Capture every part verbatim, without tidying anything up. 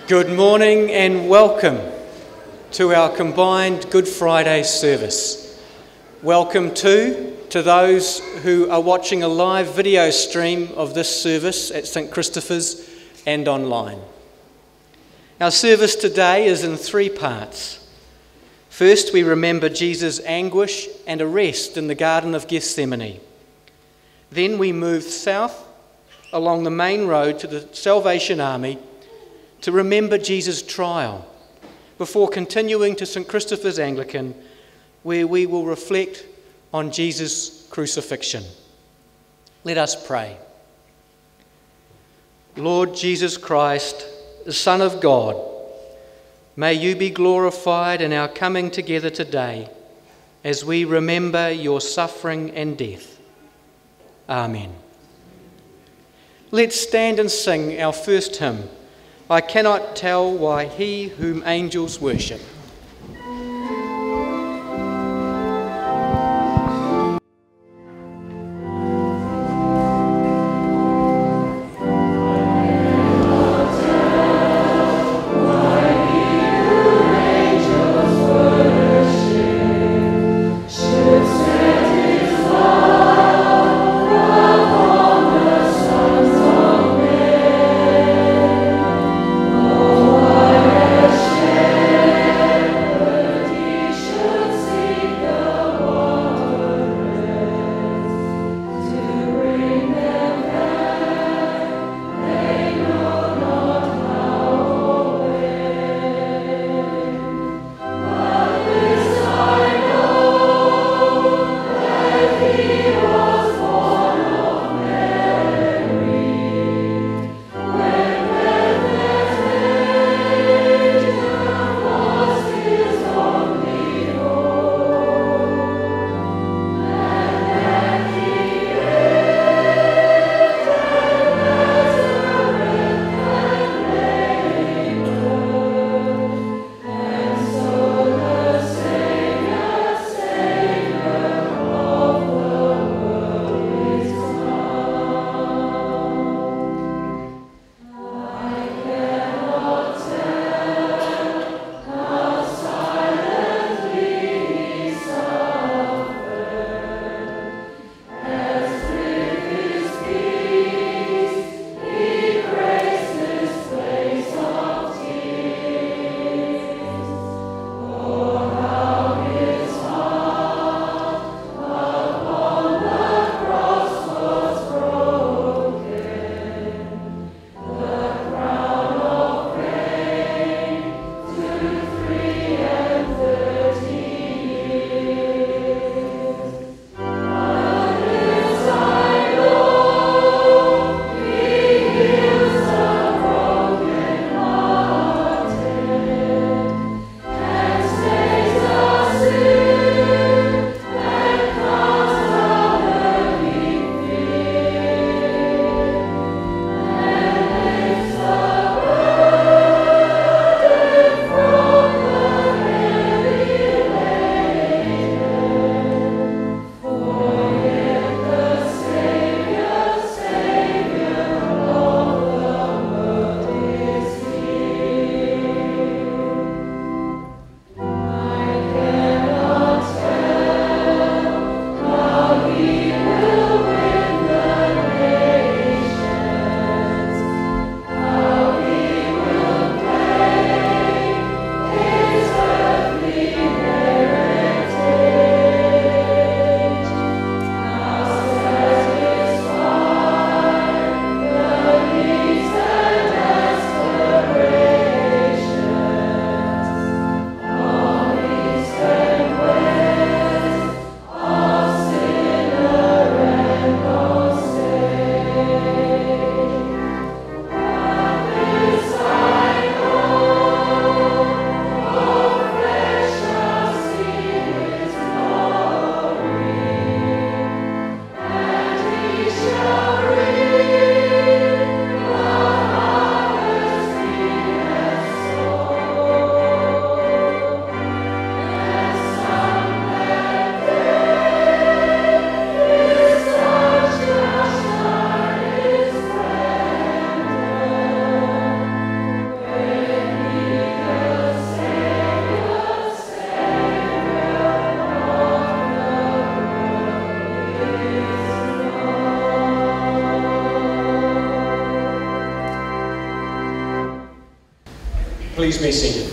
Good morning and welcome to our combined Good Friday service. Welcome too to those who are watching a live video stream of this service at St Christopher's and online. Our service today is in three parts. First, we remember Jesus' anguish and arrest in the Garden of Gethsemane. Then we move south along the main road to the Salvation Army to remember Jesus' trial, before continuing to St Christopher's Anglican, where we will reflect on Jesus' crucifixion. Let us pray. Lord Jesus Christ, the Son of God, may you be glorified in our coming together today as we remember your suffering and death. Amen. Let's stand and sing our first hymn, I Cannot Tell Why He Whom Angels Worship. Oh, Please be seated.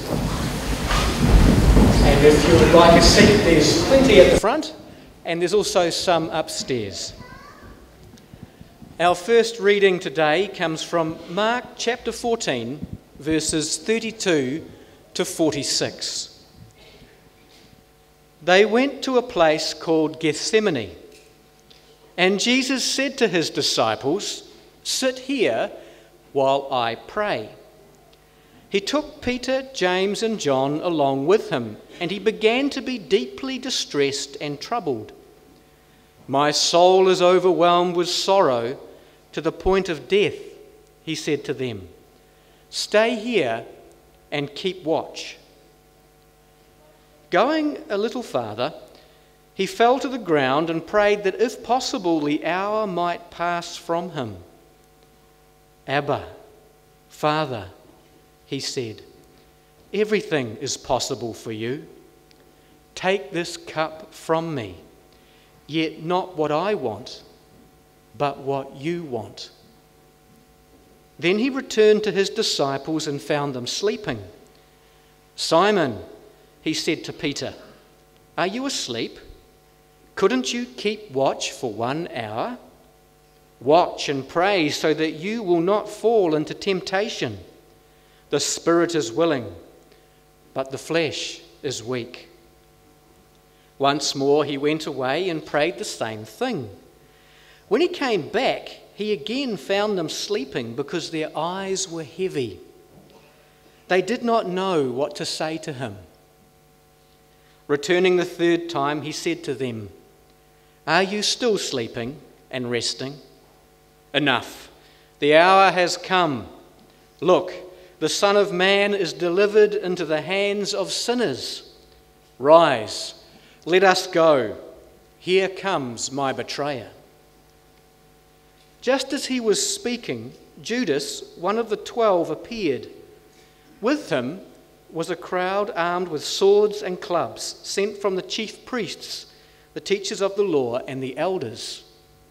And if you would like a seat, there's plenty at the front, and there's also some upstairs. Our first reading today comes from Mark chapter fourteen, verses thirty-two to forty-six. They went to a place called Gethsemane, and Jesus said to his disciples, "Sit here while I pray." He took Peter, James, and John along with him, and he began to be deeply distressed and troubled. "My soul is overwhelmed with sorrow to the point of death," he said to them. "Stay here and keep watch." Going a little farther, he fell to the ground and prayed that if possible the hour might pass from him. "Abba, Father," he said, "everything is possible for you. Take this cup from me, yet not what I want, but what you want." Then he returned to his disciples and found them sleeping. "Simon," he said to Peter, "are you asleep? Couldn't you keep watch for one hour? Watch and pray so that you will not fall into temptation. The spirit is willing, but the flesh is weak." Once more he went away and prayed the same thing. When he came back, he again found them sleeping because their eyes were heavy. They did not know what to say to him. Returning the third time, he said to them, "Are you still sleeping and resting? Enough, the hour has come. Look, the Son of Man is delivered into the hands of sinners. Rise, let us go. Here comes my betrayer." Just as he was speaking, Judas, one of the twelve, appeared. With him was a crowd armed with swords and clubs, sent from the chief priests, the teachers of the law, and the elders.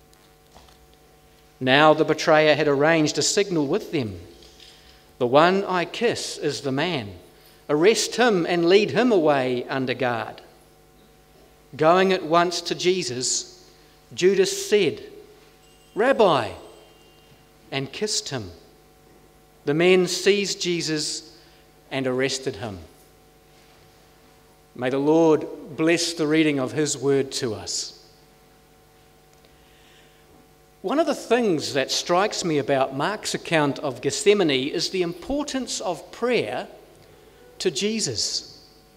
Now the betrayer had arranged a signal with them. "The one I kiss is the man. Arrest him and lead him away under guard." Going at once to Jesus, Judas said, "Rabbi," and kissed him. The men seized Jesus and arrested him. May the Lord bless the reading of his word to us. One of the things that strikes me about Mark's account of Gethsemane is the importance of prayer to Jesus.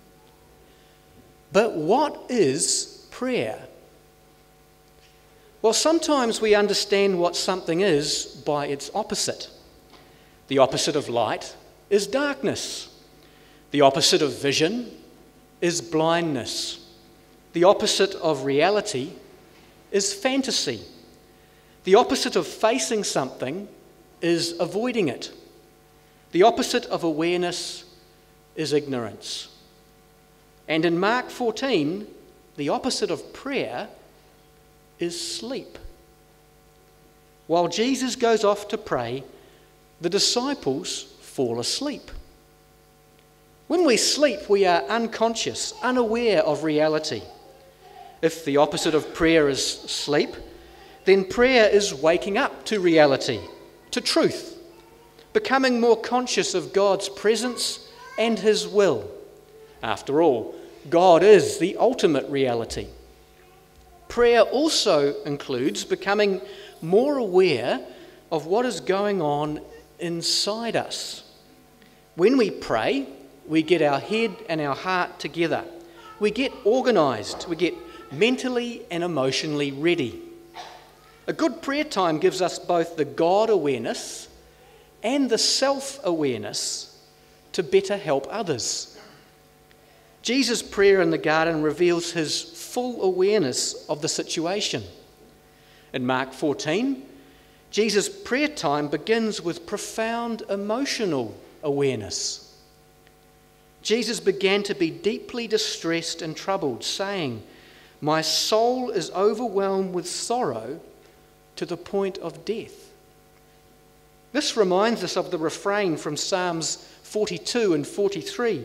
But what is prayer? Well, sometimes we understand what something is by its opposite. The opposite of light is darkness. The opposite of vision is blindness. The opposite of reality is fantasy. The opposite of facing something is avoiding it. The opposite of awareness is ignorance. And in Mark fourteen, the opposite of prayer is sleep. While Jesus goes off to pray, the disciples fall asleep. When we sleep, we are unconscious, unaware of reality. If the opposite of prayer is sleep, then prayer is waking up to reality, to truth, becoming more conscious of God's presence and his will. After all, God is the ultimate reality. Prayer also includes becoming more aware of what is going on inside us. When we pray, we get our head and our heart together. We get organised. We get mentally and emotionally ready. A good prayer time gives us both the God awareness and the self-awareness to better help others. Jesus' prayer in the garden reveals his full awareness of the situation. In Mark fourteen, Jesus' prayer time begins with profound emotional awareness. Jesus began to be deeply distressed and troubled, saying, "My soul is overwhelmed with sorrow to the point of death." This reminds us of the refrain from Psalms forty-two and forty-three.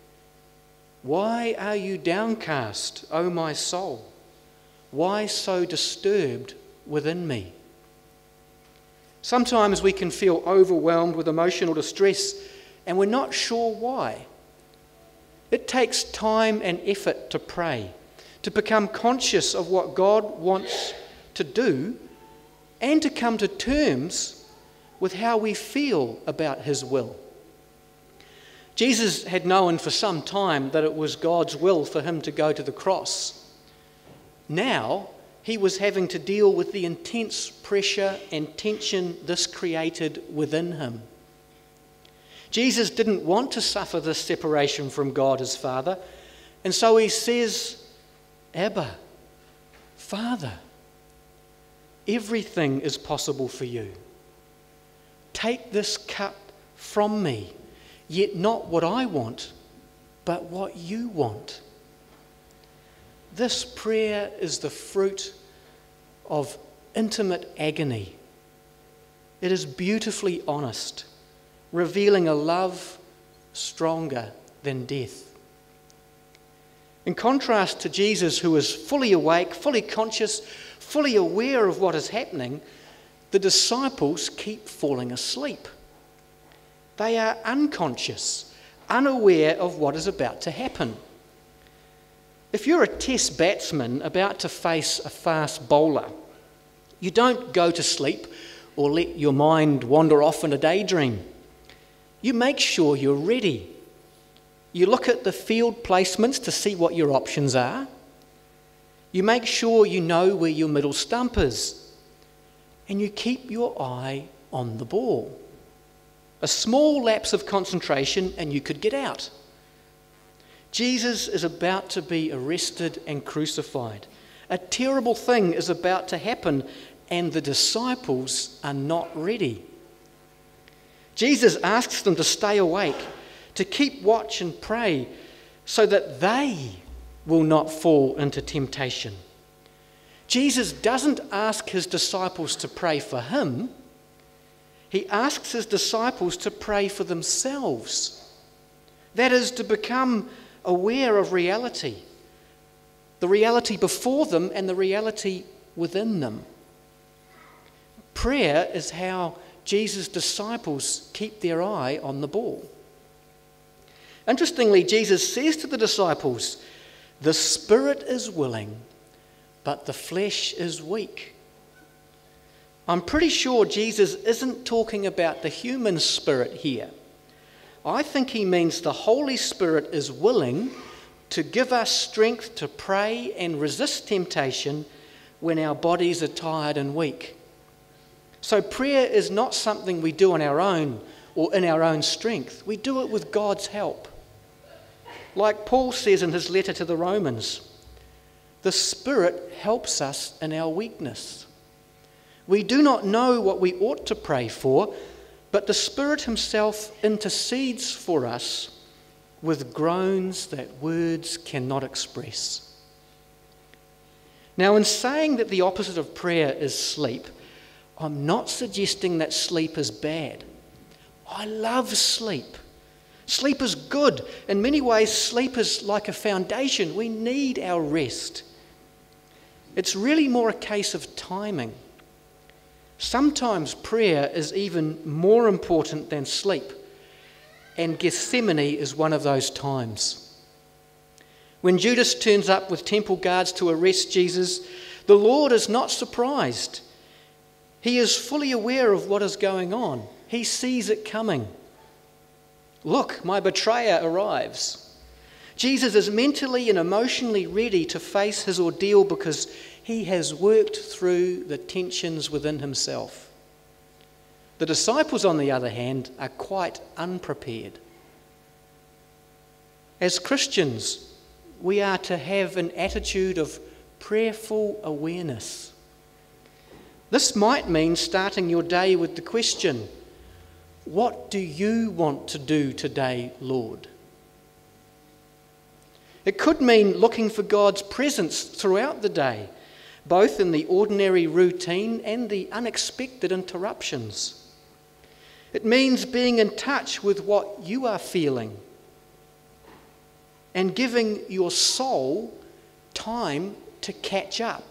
Why are you downcast, O my soul? Why so disturbed within me? Sometimes we can feel overwhelmed with emotional distress and we're not sure why. It takes time and effort to pray, to become conscious of what God wants to do, and to come to terms with how we feel about his will. Jesus had known for some time that it was God's will for him to go to the cross. Now, he was having to deal with the intense pressure and tension this created within him. Jesus didn't want to suffer this separation from God his Father, and so he says, Abba, Father, everything is possible for you. Take this cup from me, yet not what I want, but what you want. This prayer is the fruit of intimate agony. It is beautifully honest, revealing a love stronger than death. In contrast to Jesus, who is fully awake, fully conscious, fully aware of what is happening, the disciples keep falling asleep. They are unconscious, unaware of what is about to happen. If you're a test batsman about to face a fast bowler, you don't go to sleep or let your mind wander off in a daydream. You make sure you're ready. You look at the field placements to see what your options are. You make sure you know where your middle stump is. And you keep your eye on the ball. A small lapse of concentration and you could get out. Jesus is about to be arrested and crucified. A terrible thing is about to happen, and the disciples are not ready. Jesus asks them to stay awake, to keep watch and pray, so that they will not fall into temptation. Jesus doesn't ask his disciples to pray for him. He asks his disciples to pray for themselves. That is, to become aware of reality, the reality before them and the reality within them. Prayer is how Jesus' disciples keep their eye on the ball. Interestingly, Jesus says to the disciples, "The spirit is willing, but the flesh is weak." I'm pretty sure Jesus isn't talking about the human spirit here. I think he means the Holy Spirit is willing to give us strength to pray and resist temptation when our bodies are tired and weak. So prayer is not something we do on our own or in our own strength. We do it with God's help. Like Paul says in his letter to the Romans, the Spirit helps us in our weakness. We do not know what we ought to pray for, but the Spirit himself intercedes for us with groans that words cannot express. Now, in saying that the opposite of prayer is sleep, I'm not suggesting that sleep is bad. I love sleep. Sleep is good. In many ways, sleep is like a foundation. We need our rest. It's really more a case of timing. Sometimes prayer is even more important than sleep, and Gethsemane is one of those times. When Judas turns up with temple guards to arrest Jesus, the Lord is not surprised. He is fully aware of what is going on. He sees it coming. Look, my betrayer arrives. Jesus is mentally and emotionally ready to face his ordeal because he has worked through the tensions within himself. The disciples, on the other hand, are quite unprepared. As Christians, we are to have an attitude of prayerful awareness. This might mean starting your day with the question, "What do you want to do today, Lord?" It could mean looking for God's presence throughout the day, both in the ordinary routine and the unexpected interruptions. It means being in touch with what you are feeling and giving your soul time to catch up.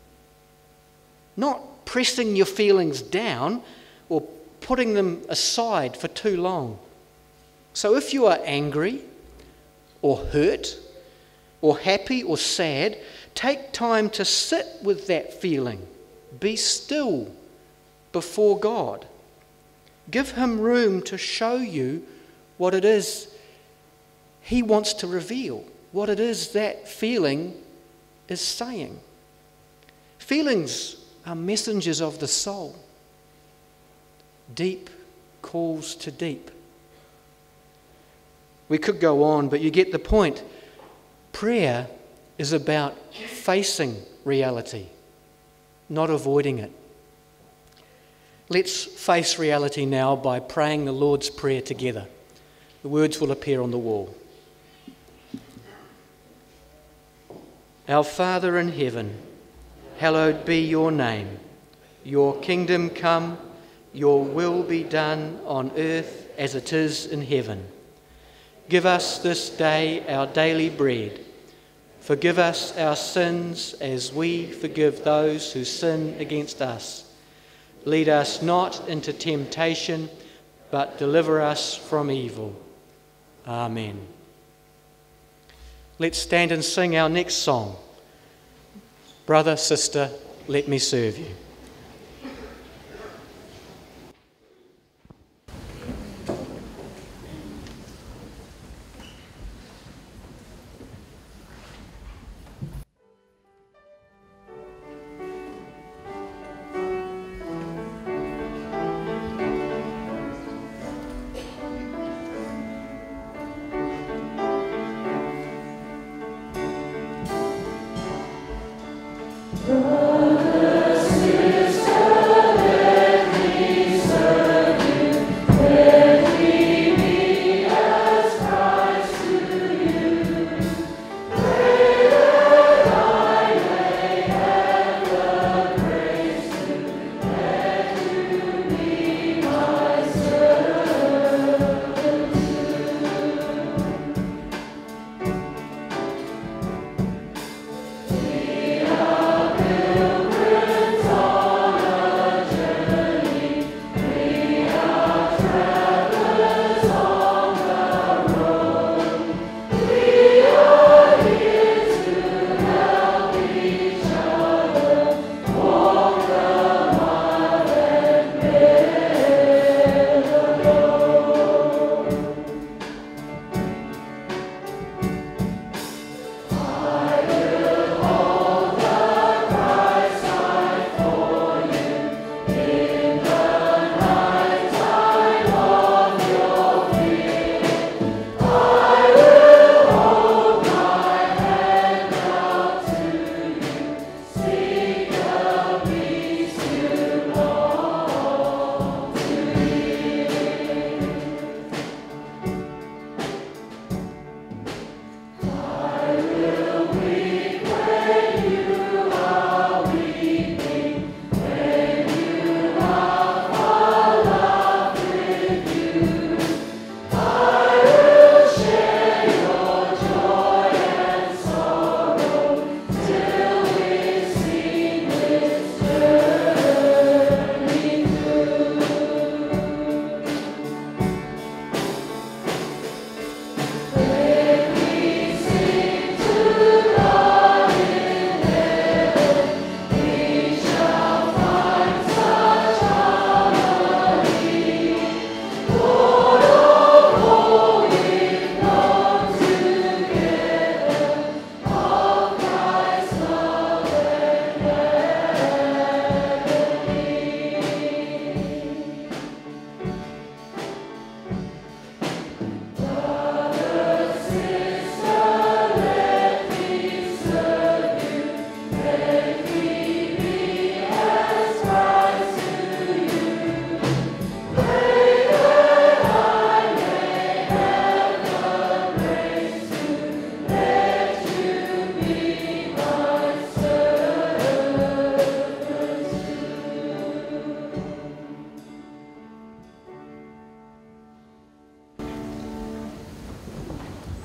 Not pressing your feelings down or putting them aside for too long. So if you are angry or hurt or happy or sad, take time to sit with that feeling. Be still before God. Give him room to show you what it is he wants to reveal, what it is that feeling is saying. Feelings are messengers of the soul. Deep calls to deep. We could go on, but you get the point. Prayer is about facing reality, not avoiding it. Let's face reality now by praying the Lord's Prayer together. The words will appear on the wall. Our Father in heaven, hallowed be your name. Your kingdom come, your will be done on earth as it is in heaven. Give us this day our daily bread. Forgive us our sins as we forgive those who sin against us. Lead us not into temptation, but deliver us from evil. Amen. Let's stand and sing our next song. Brother, sister, let me serve you. Brother,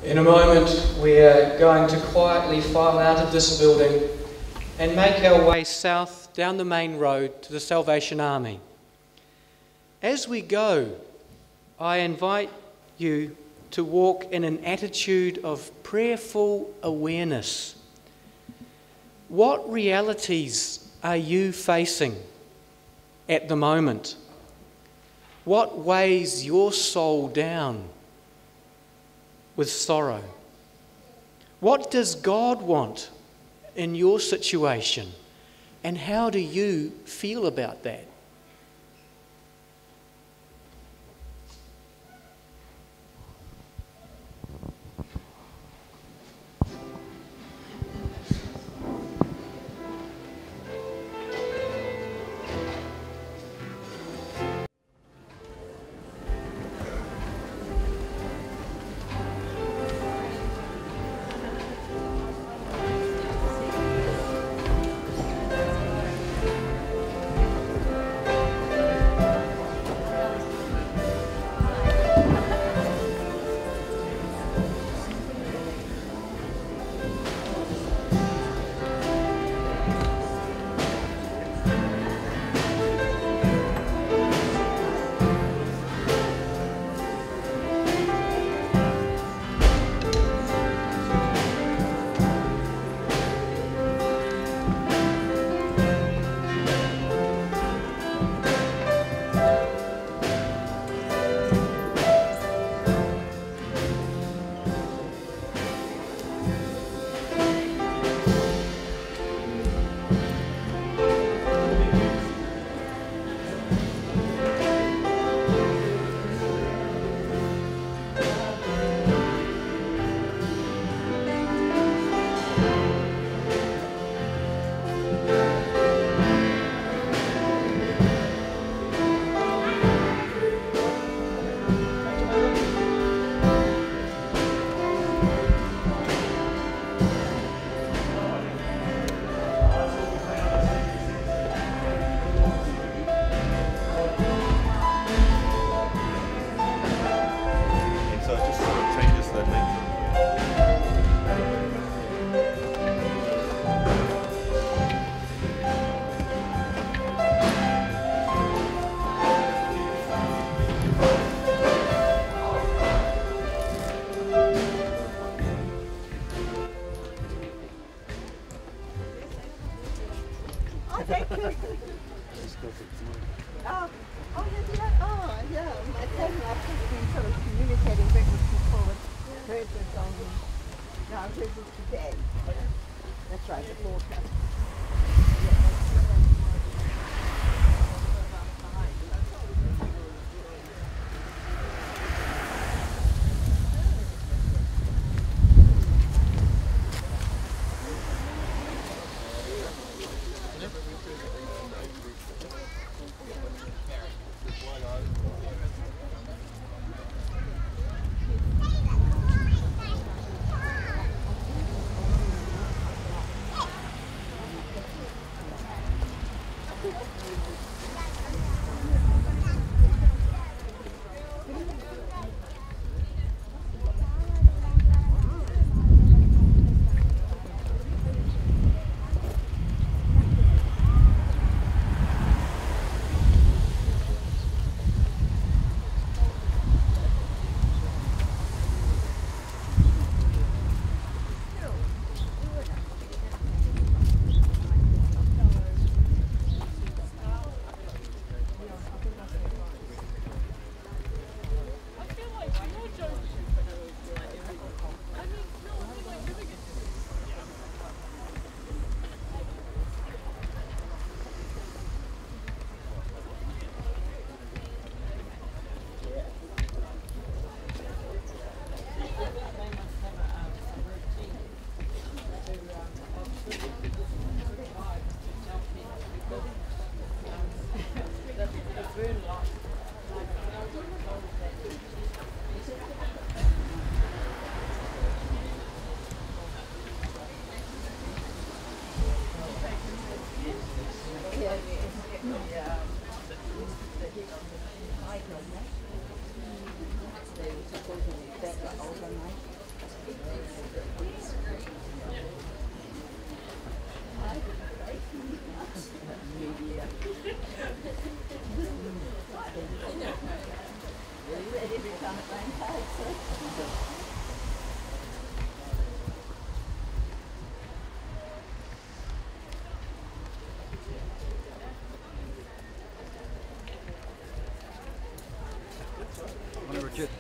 In a moment, we are going to quietly file out of this building and make our way south down the main road to the Salvation Army. As we go, I invite you to walk in an attitude of prayerful awareness. What realities are you facing at the moment? What weighs your soul down with sorrow? What does God want in your situation? And how do you feel about that? Oh, oh, yeah, oh, yeah. I tell you, I've just been sort of communicating backwards and forwards. Heard this on, no, I've heard this today. That's right, the forecast. Richard.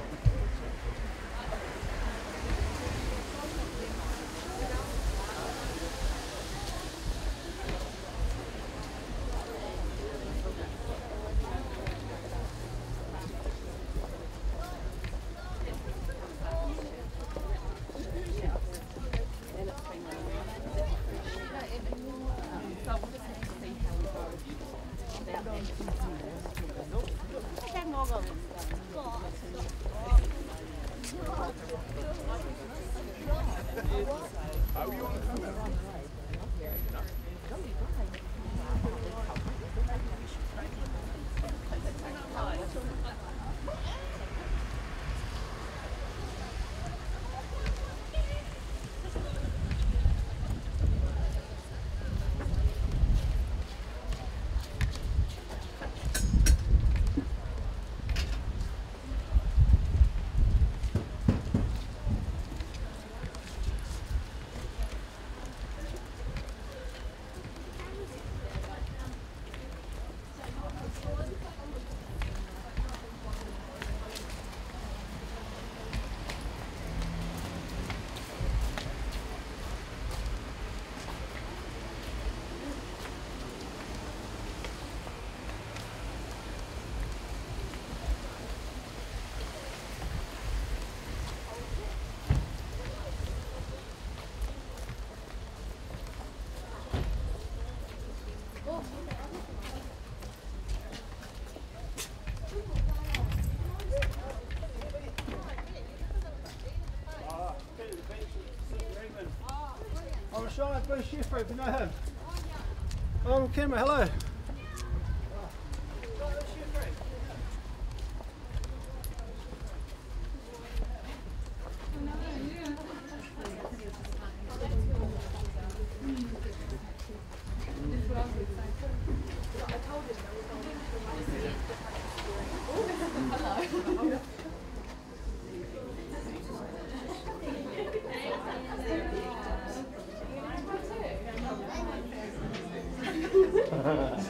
I'm Sean, Bruce Shiffer, if you know him. Oh, Kim, hello. Ha ha ha.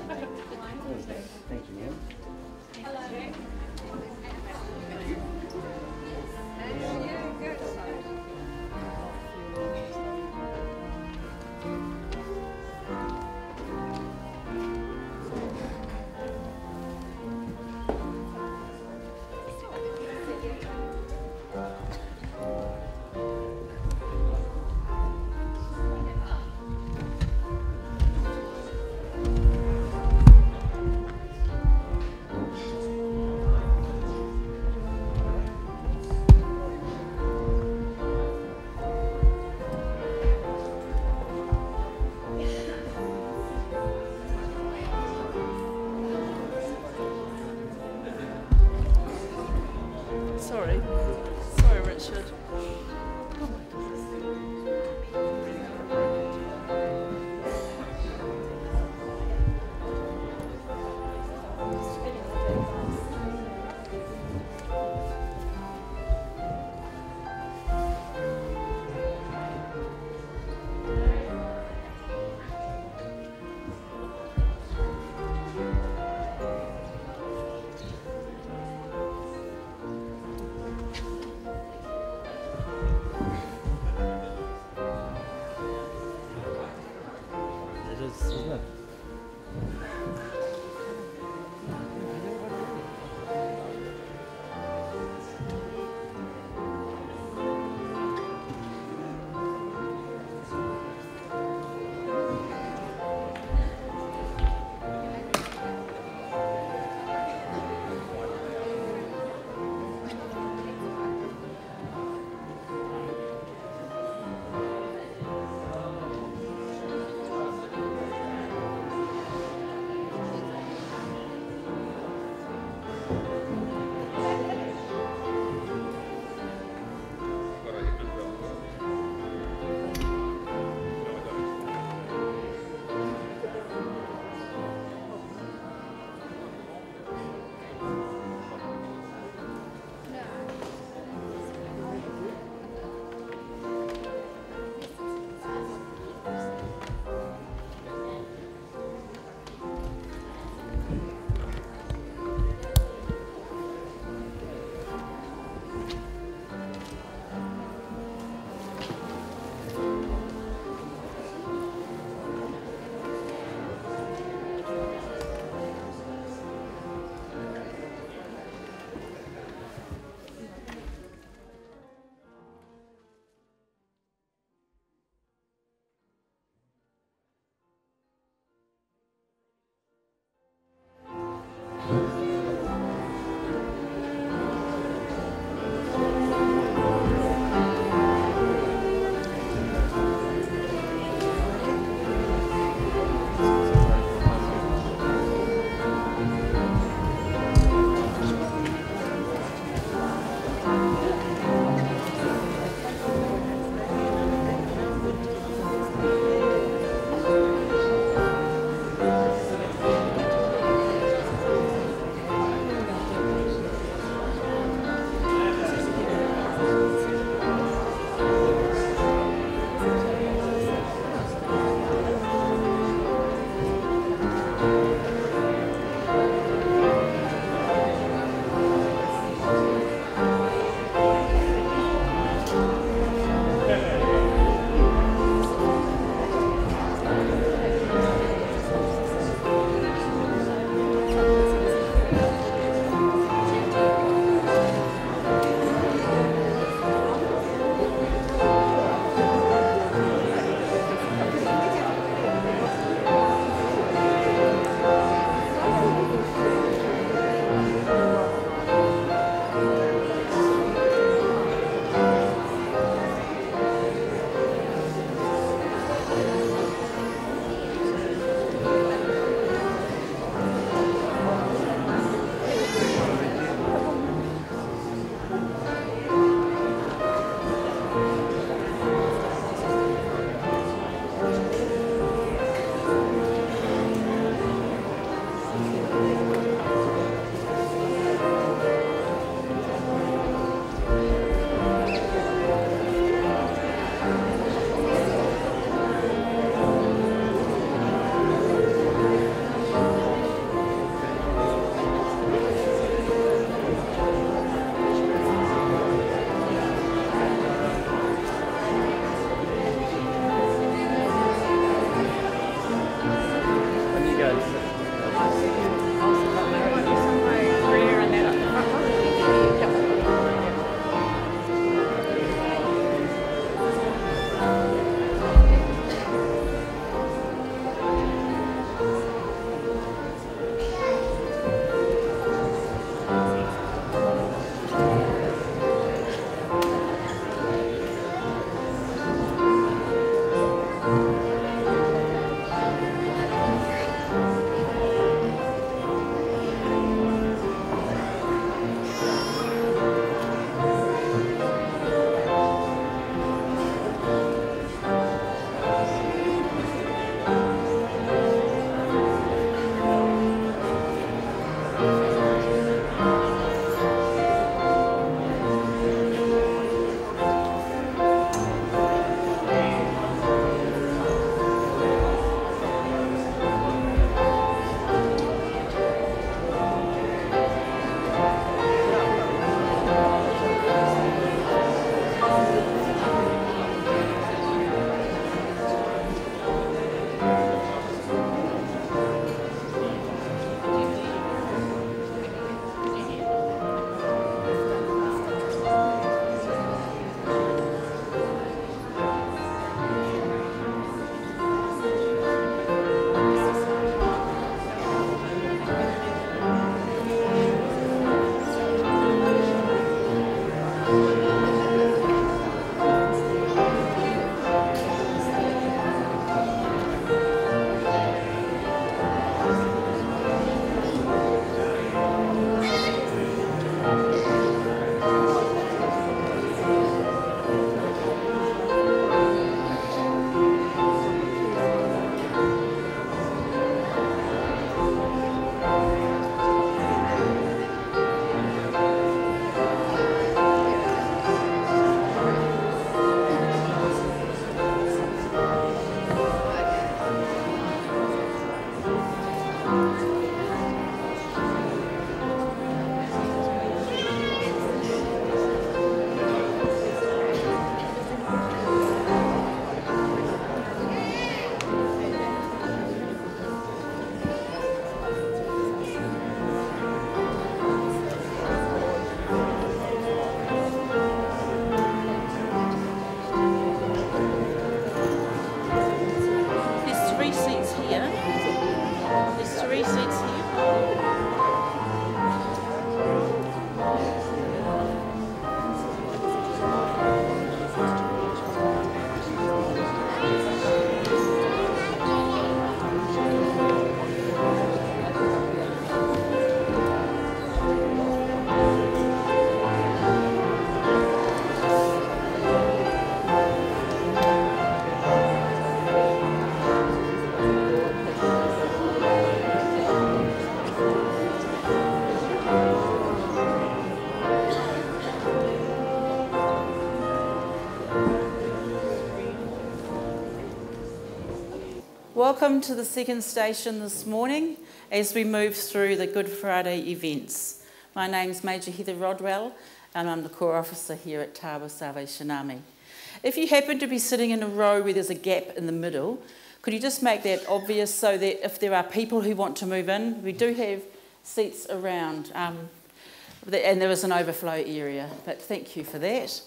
Welcome to the second station this morning as we move through the Good Friday events. My name's Major Heather Rodwell and I'm the Corps Officer here at Tawa Salvation Army. If you happen to be sitting in a row where there's a gap in the middle, could you just make that obvious so that if there are people who want to move in, we do have seats around um, and there is an overflow area, but thank you for that.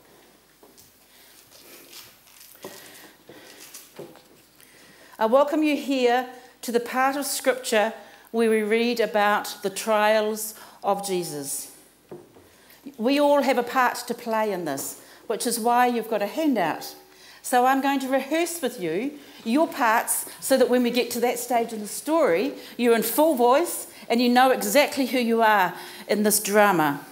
I welcome you here to the part of Scripture where we read about the trials of Jesus. We all have a part to play in this, which is why you've got a handout. So I'm going to rehearse with you your parts so that when we get to that stage in the story, you're in full voice and you know exactly who you are in this drama.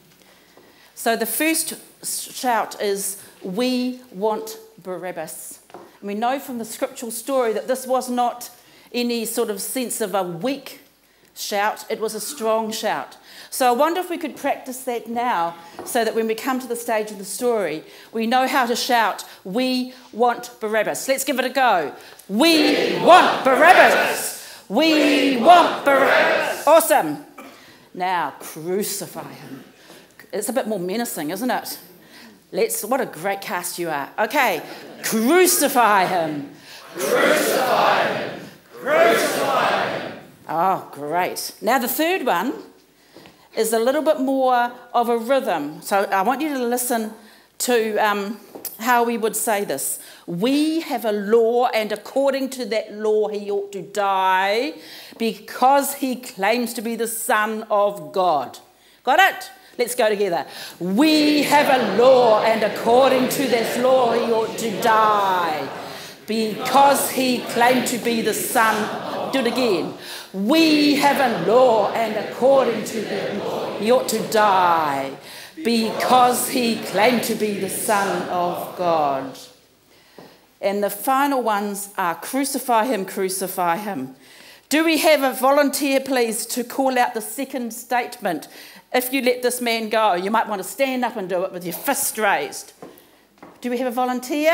So the first shout is, "We want Barabbas." And we know from the scriptural story that this was not any sort of sense of a weak shout, it was a strong shout. So I wonder if we could practice that now so that when we come to the stage of the story, we know how to shout, "We want Barabbas." Let's give it a go. We want Barabbas. We want Barabbas. Awesome. Now, crucify him. It's a bit more menacing, isn't it? Let's, what a great cast you are. Okay, crucify him. Crucify him. Crucify him. Oh, great. Now the third one is a little bit more of a rhythm. So I want you to listen to um, how we would say this. We have a law, and according to that law he ought to die because he claims to be the Son of God. Got it? Let's go together. We have a law, and according to this law he ought to die because he claimed to be the Son. Do it again. We have a law, and according to that law he ought to die because he claimed to be the Son of God. And the final ones are crucify him, crucify him. Do we have a volunteer, please, to call out the second statement? If you let this man go, you might want to stand up and do it with your fist raised. Do we have a volunteer?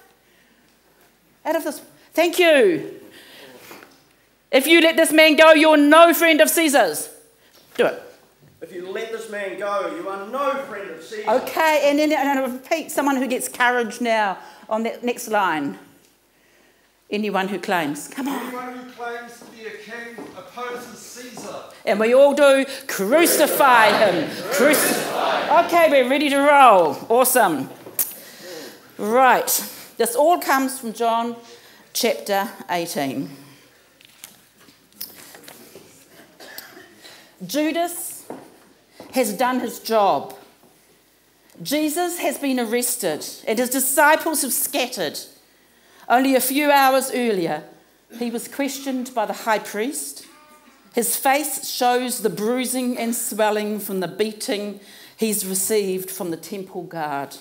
Out of this, thank you. If you let this man go, you're no friend of Caesar's. Do it. If you let this man go, you are no friend of Caesar. Okay, and then and I'll repeat, someone who gets courage now on that next line. Anyone who claims. Come on. Anyone who claims to be a king opposes Caesar. And we all do crucify him. Crucify. Okay, we're ready to roll. Awesome. Right. This all comes from John chapter eighteen. Judas has done his job. Jesus has been arrested and his disciples have scattered. Only a few hours earlier, he was questioned by the high priest. His face shows the bruising and swelling from the beating he's received from the temple guard.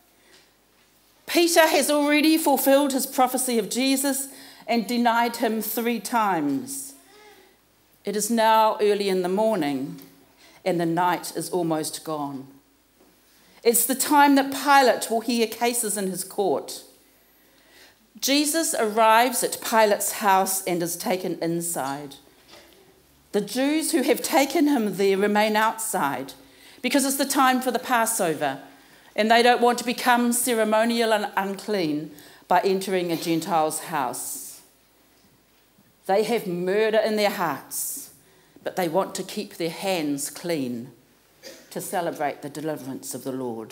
Peter has already fulfilled his prophecy of Jesus and denied him three times. It is now early in the morning and the night is almost gone. It's the time that Pilate will hear cases in his court. Jesus arrives at Pilate's house and is taken inside. The Jews who have taken him there remain outside because it's the time for the Passover and they don't want to become ceremonial and unclean by entering a Gentile's house. They have murder in their hearts, but they want to keep their hands clean to celebrate the deliverance of the Lord.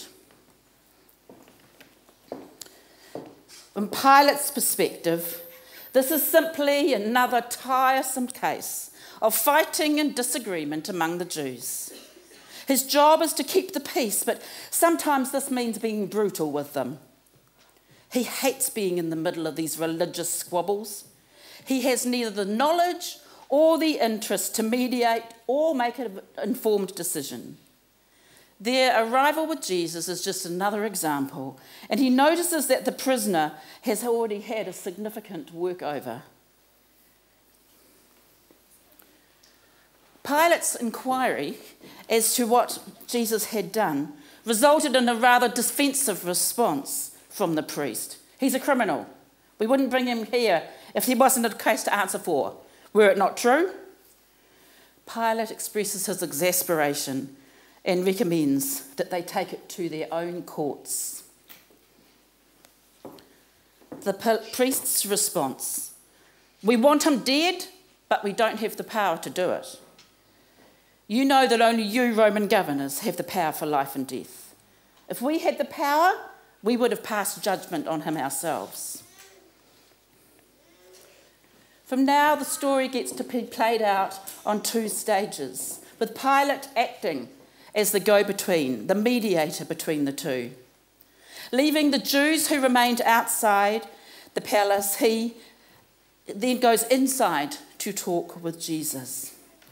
From Pilate's perspective, this is simply another tiresome case of fighting and disagreement among the Jews. His job is to keep the peace, but sometimes this means being brutal with them. He hates being in the middle of these religious squabbles. He has neither the knowledge or the interest to mediate or make an informed decision. Their arrival with Jesus is just another example, and he notices that the prisoner has already had a significant workover. Pilate's inquiry as to what Jesus had done resulted in a rather defensive response from the priest. He's a criminal. We wouldn't bring him here if there wasn't a case to answer for. Were it not true? Pilate expresses his exasperation and recommends that they take it to their own courts. The priest's response: we want him dead, but we don't have the power to do it. You know that only you Roman governors have the power for life and death. If we had the power, we would have passed judgment on him ourselves. From now, the story gets to be played out on two stages, with Pilate acting as the go-between, the mediator between the two. Leaving the Jews who remained outside the palace, he then goes inside to talk with Jesus.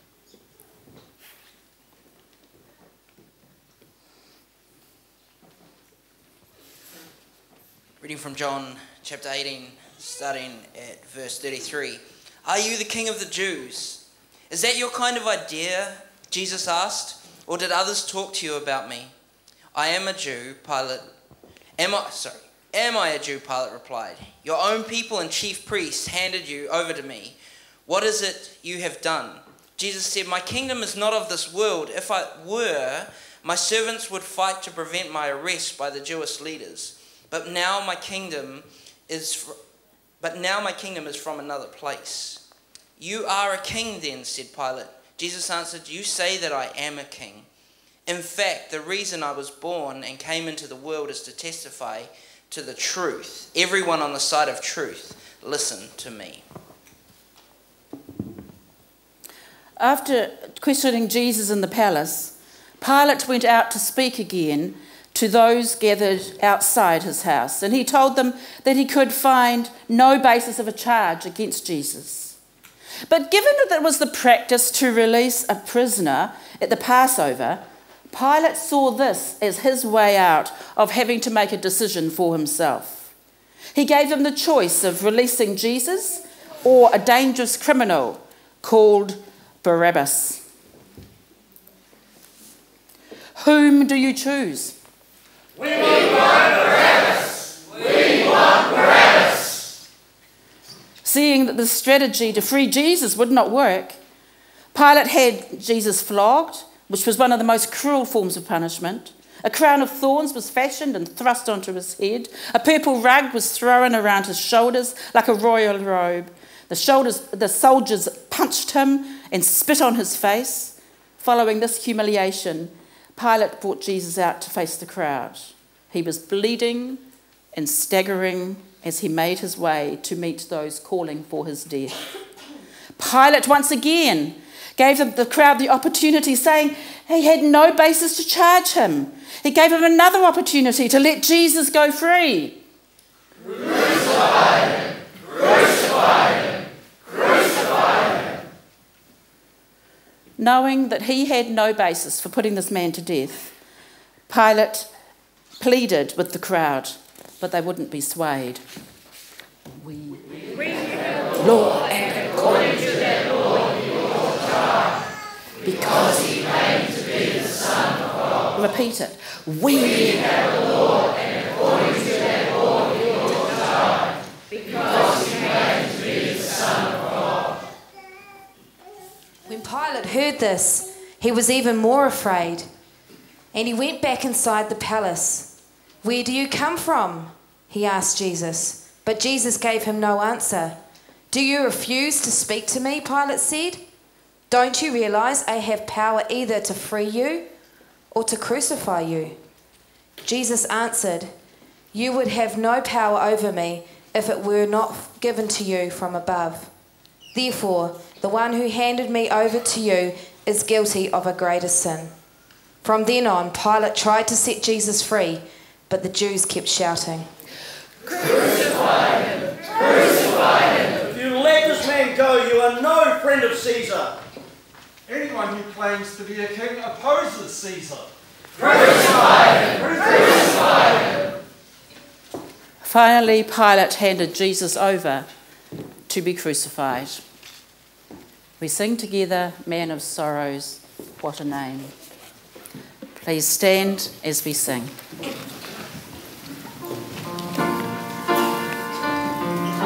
Reading from John chapter eighteen, starting at verse thirty-three. Are you the king of the Jews? Is that your kind of idea? Jesus asked. Or did others talk to you about me? I am a Jew, Pilate. Am I, sorry, am I a Jew? Pilate replied. Your own people and chief priests handed you over to me. What is it you have done? Jesus said, my kingdom is not of this world. If I were, my servants would fight to prevent my arrest by the Jewish leaders. But now my kingdom is, fr- but now my kingdom is from another place. You are a king then, said Pilate. Jesus answered, you say that I am a king. In fact, the reason I was born and came into the world is to testify to the truth. Everyone on the side of truth, listen to me. After questioning Jesus in the palace, Pilate went out to speak again to those gathered outside his house, and he told them that he could find no basis of a charge against Jesus. But given that it was the practice to release a prisoner at the Passover, Pilate saw this as his way out of having to make a decision for himself. He gave him the choice of releasing Jesus or a dangerous criminal called Barabbas. Whom do you choose? We want Barabbas! We want Barabbas! Seeing that the strategy to free Jesus would not work, Pilate had Jesus flogged, which was one of the most cruel forms of punishment. A crown of thorns was fashioned and thrust onto his head. A purple rug was thrown around his shoulders like a royal robe. The, shoulders, the soldiers punched him and spit on his face. Following this humiliation, Pilate brought Jesus out to face the crowd. He was bleeding and staggering as he made his way to meet those calling for his death. Pilate once again gave the crowd the opportunity, saying he had no basis to charge him. He gave him another opportunity to let Jesus go free. Crucify him! Crucify him! Crucify him! Knowing that he had no basis for putting this man to death, Pilate pleaded with the crowd, but they wouldn't be swayed. We, we have law and according to that law he will die, because he claimed to be the Son of God. Repeat it. We, we have a law, and according to that law he will die, because he claimed to be the Son of God. When Pilate heard this, he was even more afraid, and he went back inside the palace. Where do you come from? He asked Jesus, but Jesus gave him no answer. Do you refuse to speak to me? Pilate said. Don't you realize I have power either to free you or to crucify you? Jesus answered, you would have no power over me if it were not given to you from above. Therefore, the one who handed me over to you is guilty of a greater sin. From then on, Pilate tried to set Jesus free, but the Jews kept shouting, Crucify him! Crucify him! If you let this man go, you are no friend of Caesar. Anyone who claims to be a king opposes Caesar. Crucify him! Crucify him! Finally, Pilate handed Jesus over to be crucified. We sing together, Man of Sorrows, What a Name. Please stand as we sing.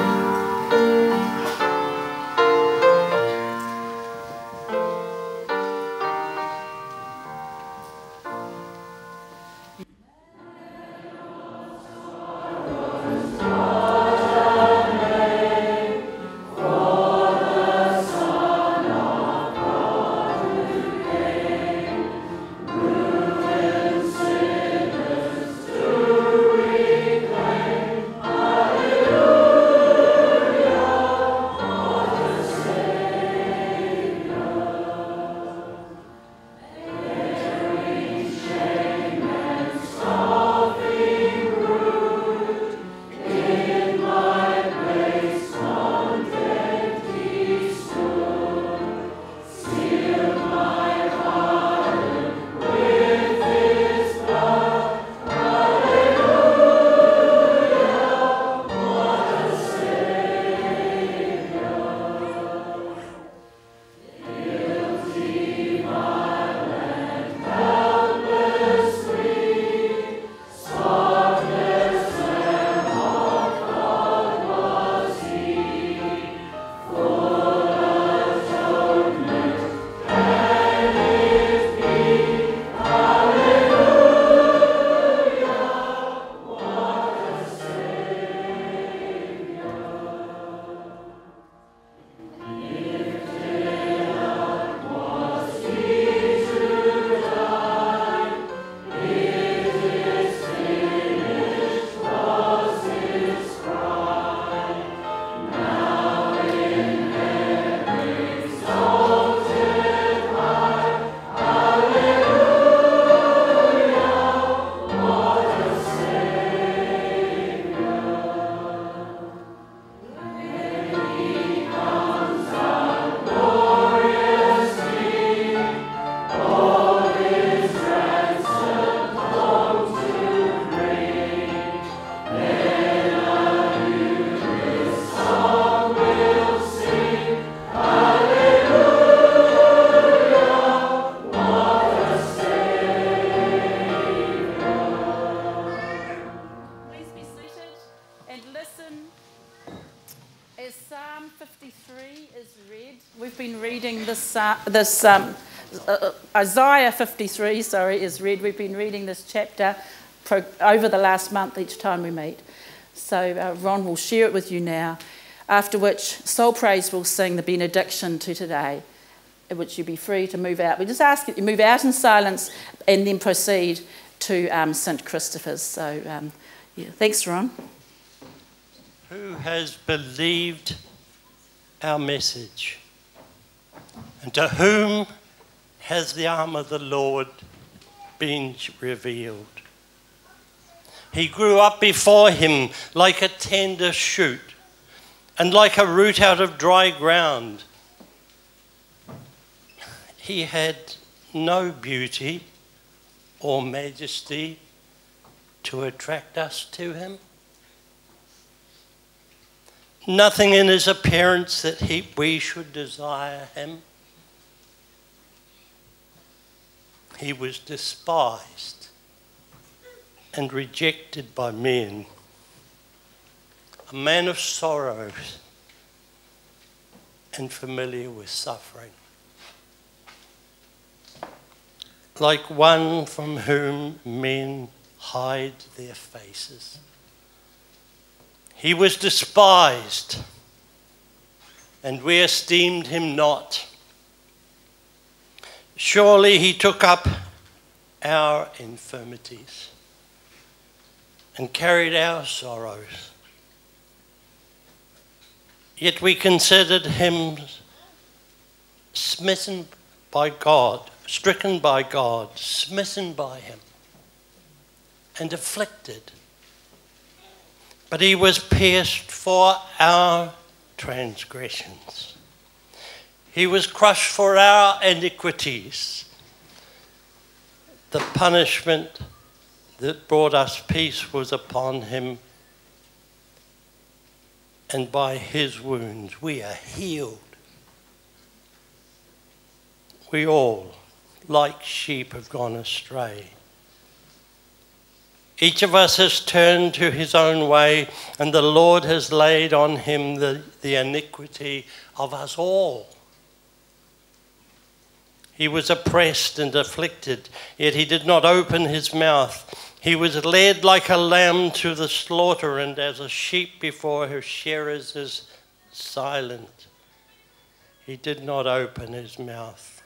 is read. We've been reading this, uh, this um, uh, Isaiah fifty-three, sorry, is read. We've been reading this chapter pro- over the last month each time we meet. So uh, Ron will share it with you now, after which Soul Praise will sing the benediction to today, in which you be free to move out. We just ask that you move out in silence and then proceed to um, Saint Christopher's. So um, yeah, thanks, Ron. Who has believed our message? And to whom has the arm of the Lord been revealed? He grew up before him like a tender shoot, and like a root out of dry ground. He had no beauty or majesty to attract us to him. Nothing in his appearance that he, we should desire him. He was despised and rejected by men, a man of sorrows and familiar with suffering, like one from whom men hide their faces. He was despised, and we esteemed him not. Surely he took up our infirmities and carried our sorrows. Yet we considered him smitten by God, stricken by God, smitten by him, and afflicted. But he was pierced for our transgressions. He was crushed for our iniquities. The punishment that brought us peace was upon him, and by his wounds we are healed. We all, like sheep, have gone astray. Each of us has turned to his own way, and the Lord has laid on him the, the iniquity of us all. He was oppressed and afflicted, yet he did not open his mouth. He was led like a lamb to the slaughter, and as a sheep before her shearers is silent, he did not open his mouth.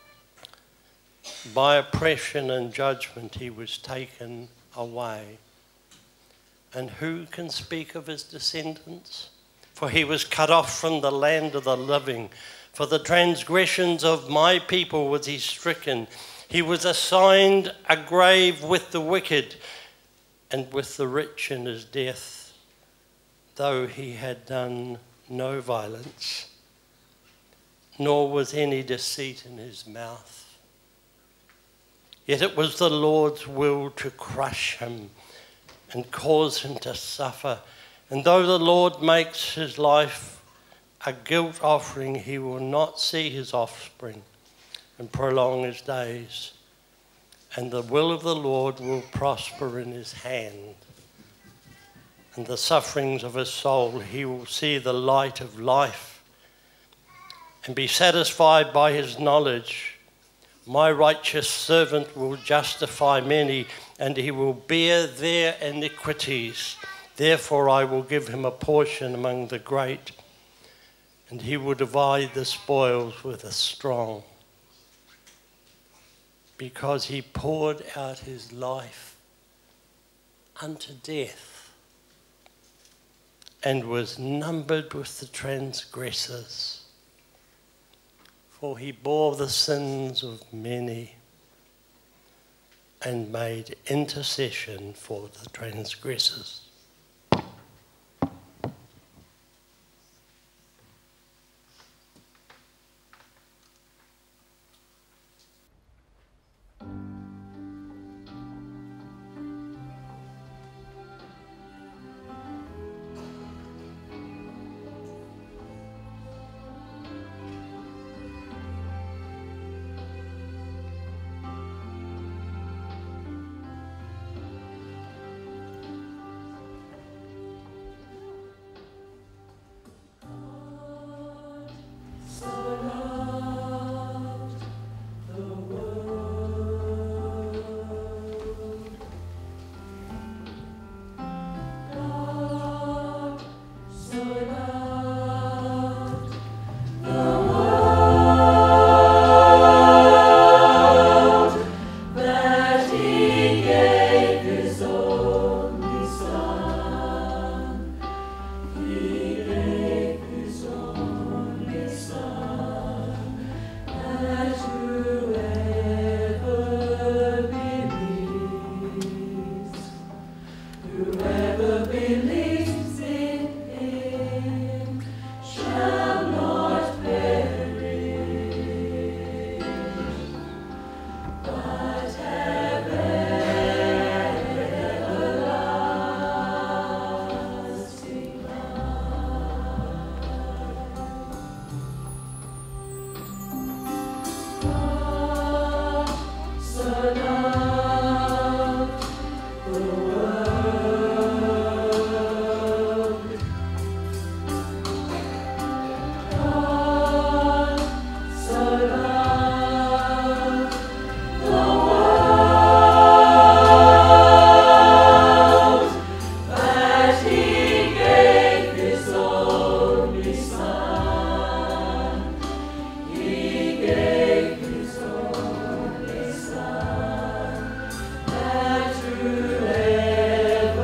By oppression and judgment he was taken away. And who can speak of his descendants? For he was cut off from the land of the living. For the transgressions of my people was he stricken. He was assigned a grave with the wicked and with the rich in his death, though he had done no violence, nor was any deceit in his mouth. Yet it was the Lord's will to crush him and cause him to suffer. And though the Lord makes his life a guilt offering, he will not see his offspring and prolong his days. And the will of the Lord will prosper in his hand. And the sufferings of his soul, he will see the light of life and be satisfied by his knowledge. My righteous servant will justify many, and he will bear their iniquities. Therefore I will give him a portion among the great, and he will divide the spoils with the strong, because he poured out his life unto death and was numbered with the transgressors. For he bore the sins of many and made intercession for the transgressors. That whoever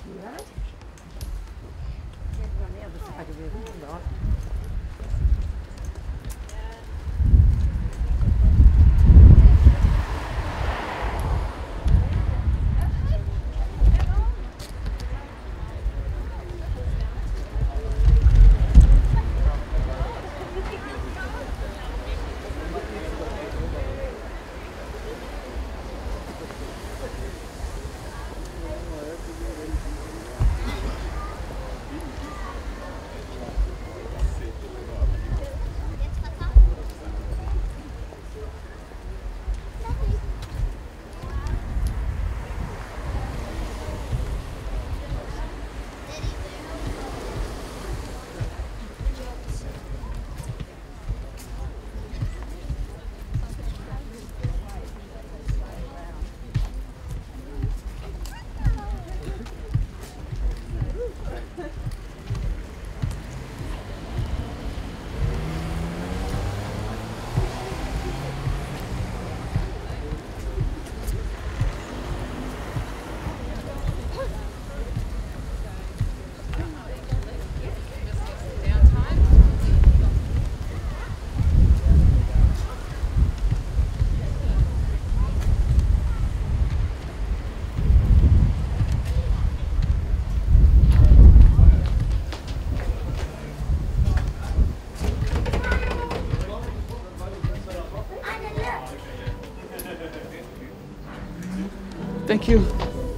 Thank you.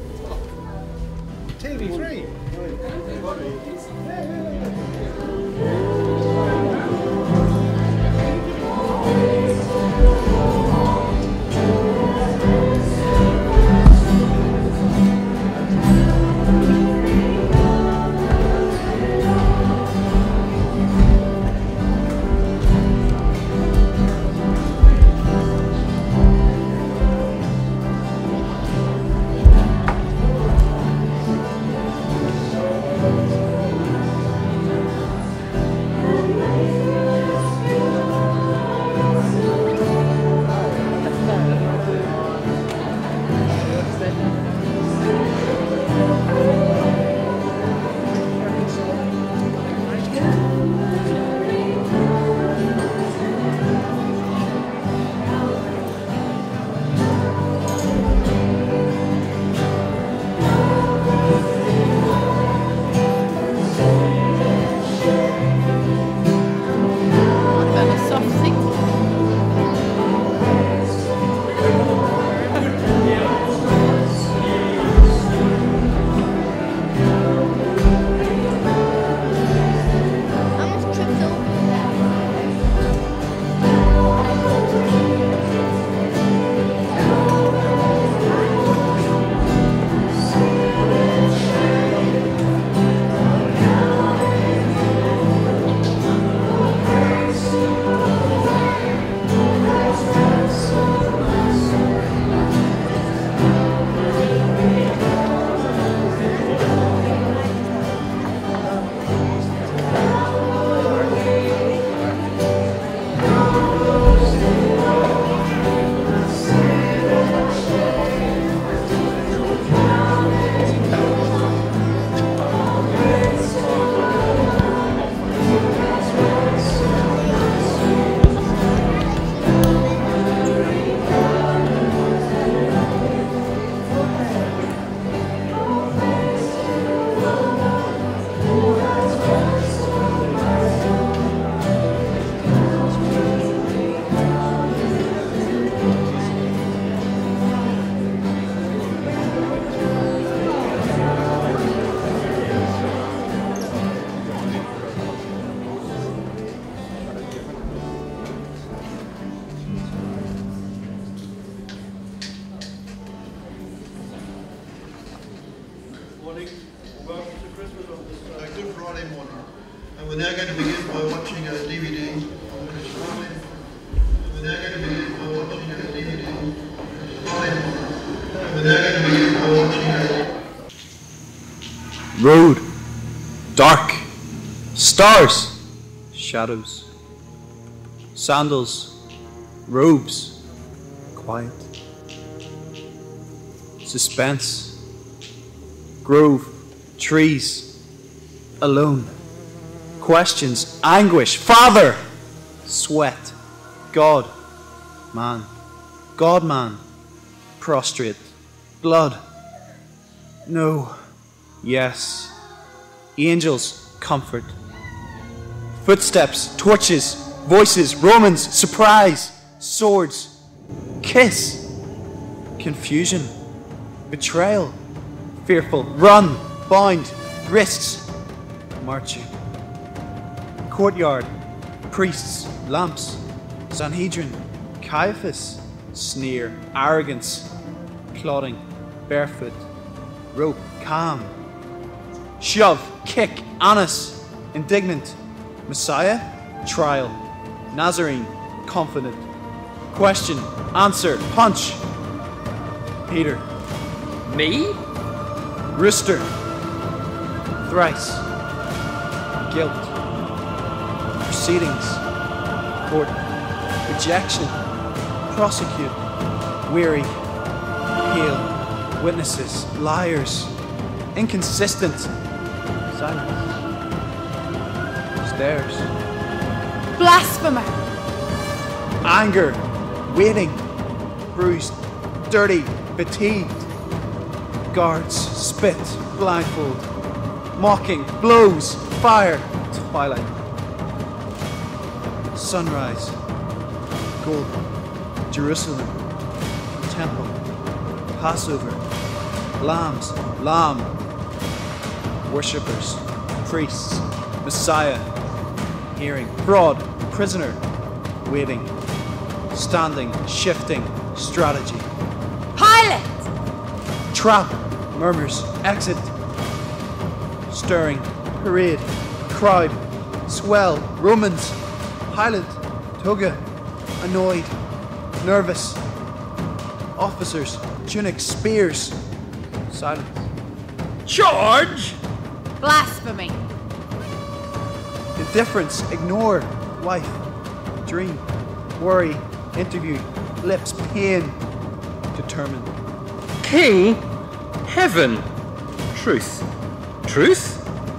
T V three. Good Friday morning. And we're now going to begin by watching a D V D. And we're now going to begin by watching a D V D. And we're now going to begin by watching a road, dark, stars, shadows, sandals, robes, quiet, suspense, grove, trees, alone. Questions, anguish, Father, sweat, God, man, God, man, prostrate, blood, no, yes, angels, comfort, footsteps, torches, voices, Romans, surprise, swords, kiss, confusion, betrayal, fearful, run, bound, wrists, marching, courtyard, priests, lamps, Sanhedrin, Caiaphas, sneer, arrogance, plodding, barefoot, rope, calm, shove, kick, Annas, indignant, Messiah, trial, Nazarene, confident, question, answer, punch, Peter, me? Rooster, thrice, guilt, proceedings, court, rejection, prosecute, weary, pale, witnesses, liars, inconsistent, silence, stairs, Blasphemer! anger, waiting, bruised, dirty, fatigued, guards, spit, blindfold, mocking, blows, fire, twilight, sunrise, golden, Jerusalem, temple, Passover, lambs, lamb, worshippers, priests, Messiah, hearing, fraud, prisoner, waiting, standing, shifting, strategy, Pilate! trap, murmurs, exit, stirring, parade, crowd, swell, Romans, Pilate, toga, annoyed, nervous, officers, tunics, spears, silence, Charge! Blasphemy! indifference, ignore, wife, dream, worry, interview, lips, pain, determined, King, heaven, truth. Truth?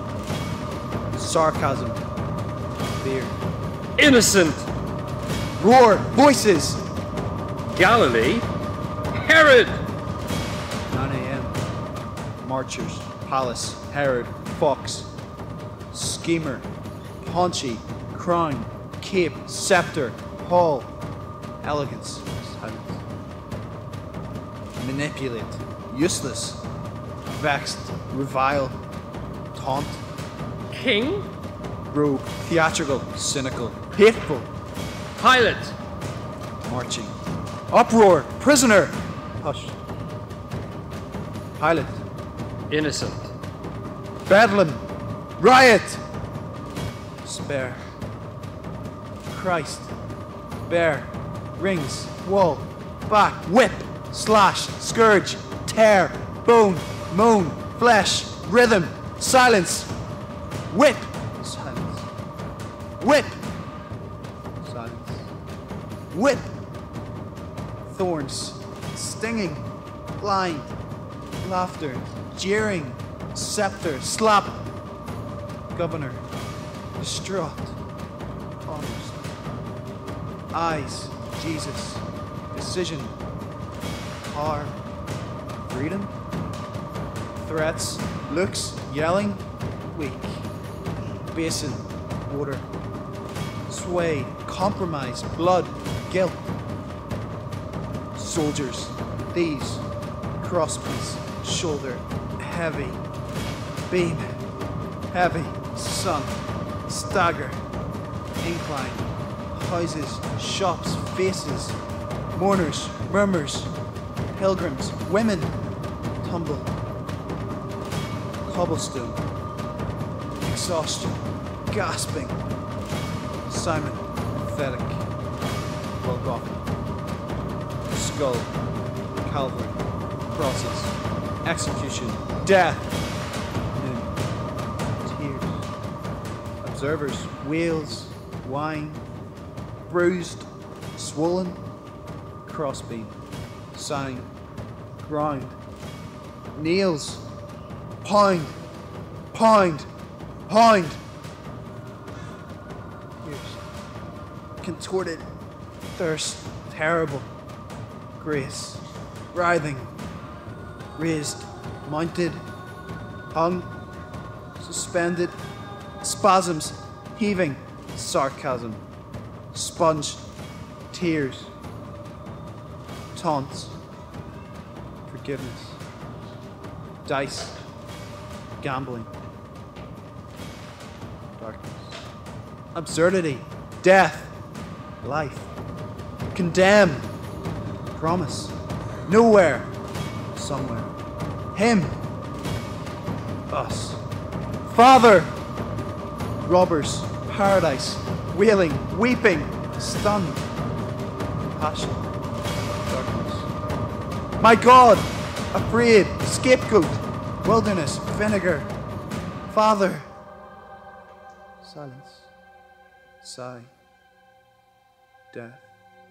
sarcasm, fear, Innocent, roar, voices, Galilee, Herod, nine a m, marchers, palace, Herod, fox, schemer, paunchy, crown, cape, scepter, hall, elegance, silence, manipulate, useless, vexed, revile, taunt, King, rogue, theatrical, cynical, hateful, Pilate, marching, uproar, prisoner, hush, Pilate, innocent, bedlam, riot, spare, Christ, bear, rings, wall, back, whip, slash, scourge, tear, bone, moan, flesh, rhythm, silence, whip, silence, whip, silence, whip, thorns, stinging, blind, laughter, jeering, scepter, slap, governor, distraught, honest, eyes, Jesus, decision, power, freedom, threats, looks, yelling, weak, basin, water, sway, compromise, blood, guilt, soldiers, thieves, crosspiece, shoulder, heavy, beam, heavy, sun, stagger, incline, houses, shops, faces, mourners, murmurs, pilgrims, women, tumble, cobblestone, exhaustion, gasping, Simon, pathetic, Golgotha, skull, Calvary, crosses, execution, death, noon, tears, observers, whales, wine, bruised, swollen, crossbeam, sign, ground, nails, pound, Pound, pound. Pierced, contorted, thirst, terrible. Grace, writhing, raised, mounted, hung, suspended, spasms, heaving, sarcasm, sponge, tears, taunts, forgiveness, dice, gambling, darkness, absurdity, death, life, condemn, promise, nowhere, somewhere, him, us, Father, robbers, paradise, wailing, weeping, stunned, passion, darkness. My God, afraid, scapegoat, wilderness, vinegar, Father, silence, sigh, death,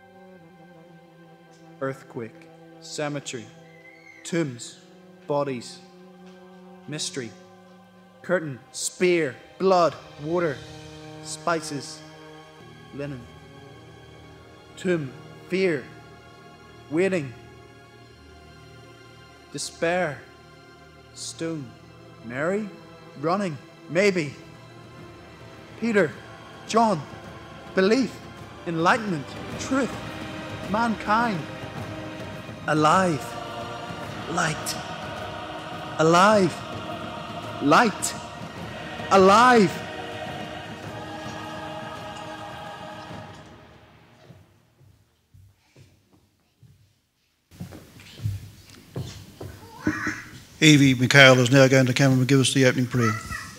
earthquake, cemetery, tombs, bodies, mystery, curtain, spear, blood, water, spices, linen, tomb, fear, waiting, despair, stone, Mary, running, maybe, Peter, John, belief, enlightenment, truth, mankind, alive, light, alive, light, alive. Evie McHale is now going to come and give us the opening prayer.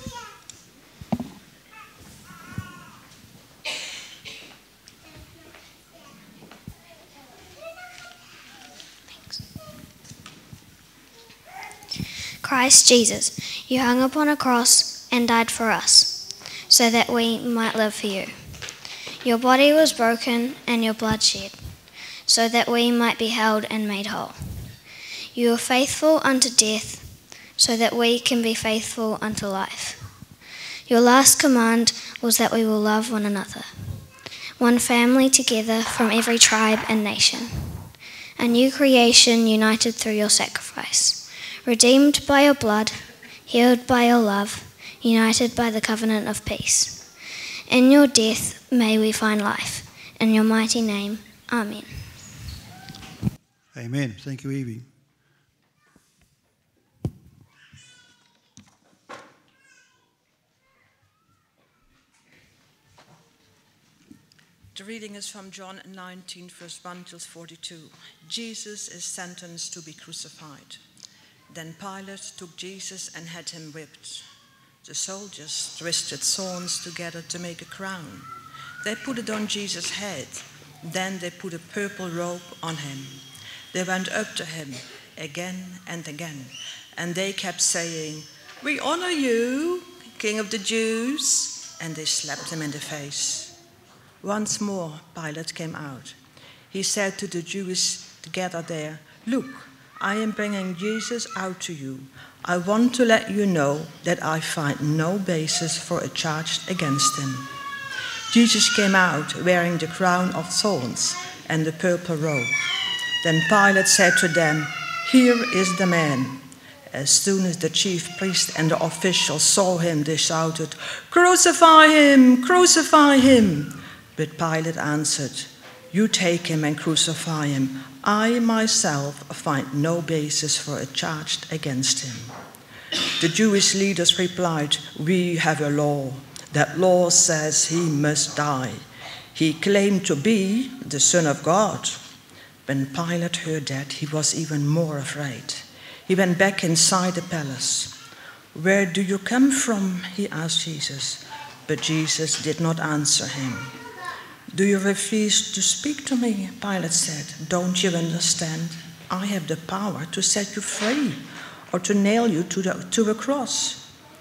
Christ Jesus, you hung upon a cross and died for us, so that we might live for you. Your body was broken and your blood shed, so that we might be held and made whole. You were faithful unto death, so that we can be faithful unto life. Your last command was that we will love one another, one family together from every tribe and nation, a new creation united through your sacrifice, redeemed by your blood, healed by your love, united by the covenant of peace. In your death may we find life. In your mighty name, Amen. Amen. Thank you, Evie. The reading is from John nineteen, verse one till forty-two. Jesus is sentenced to be crucified. Then Pilate took Jesus and had him whipped. The soldiers twisted thorns together to make a crown. They put it on Jesus' head. Then they put a purple robe on him. They went up to him again and again, and they kept saying, "We honor you, King of the Jews." And they slapped him in the face. Once more, Pilate came out. He said to the Jews gathered there, "Look, I am bringing Jesus out to you. I want to let you know that I find no basis for a charge against him." Jesus came out wearing the crown of thorns and the purple robe. Then Pilate said to them, "Here is the man." As soon as the chief priest and the officials saw him, they shouted, "Crucify him! Crucify him!" But Pilate answered, "You take him and crucify him. I myself find no basis for a charge against him." The Jewish leaders replied, "We have a law. That law says he must die. He claimed to be the Son of God." When Pilate heard that, he was even more afraid. He went back inside the palace. "Where do you come from?" he asked Jesus. But Jesus did not answer him. "Do you refuse to speak to me?" Pilate said. "Don't you understand? I have the power to set you free or to nail you to, the, to a cross."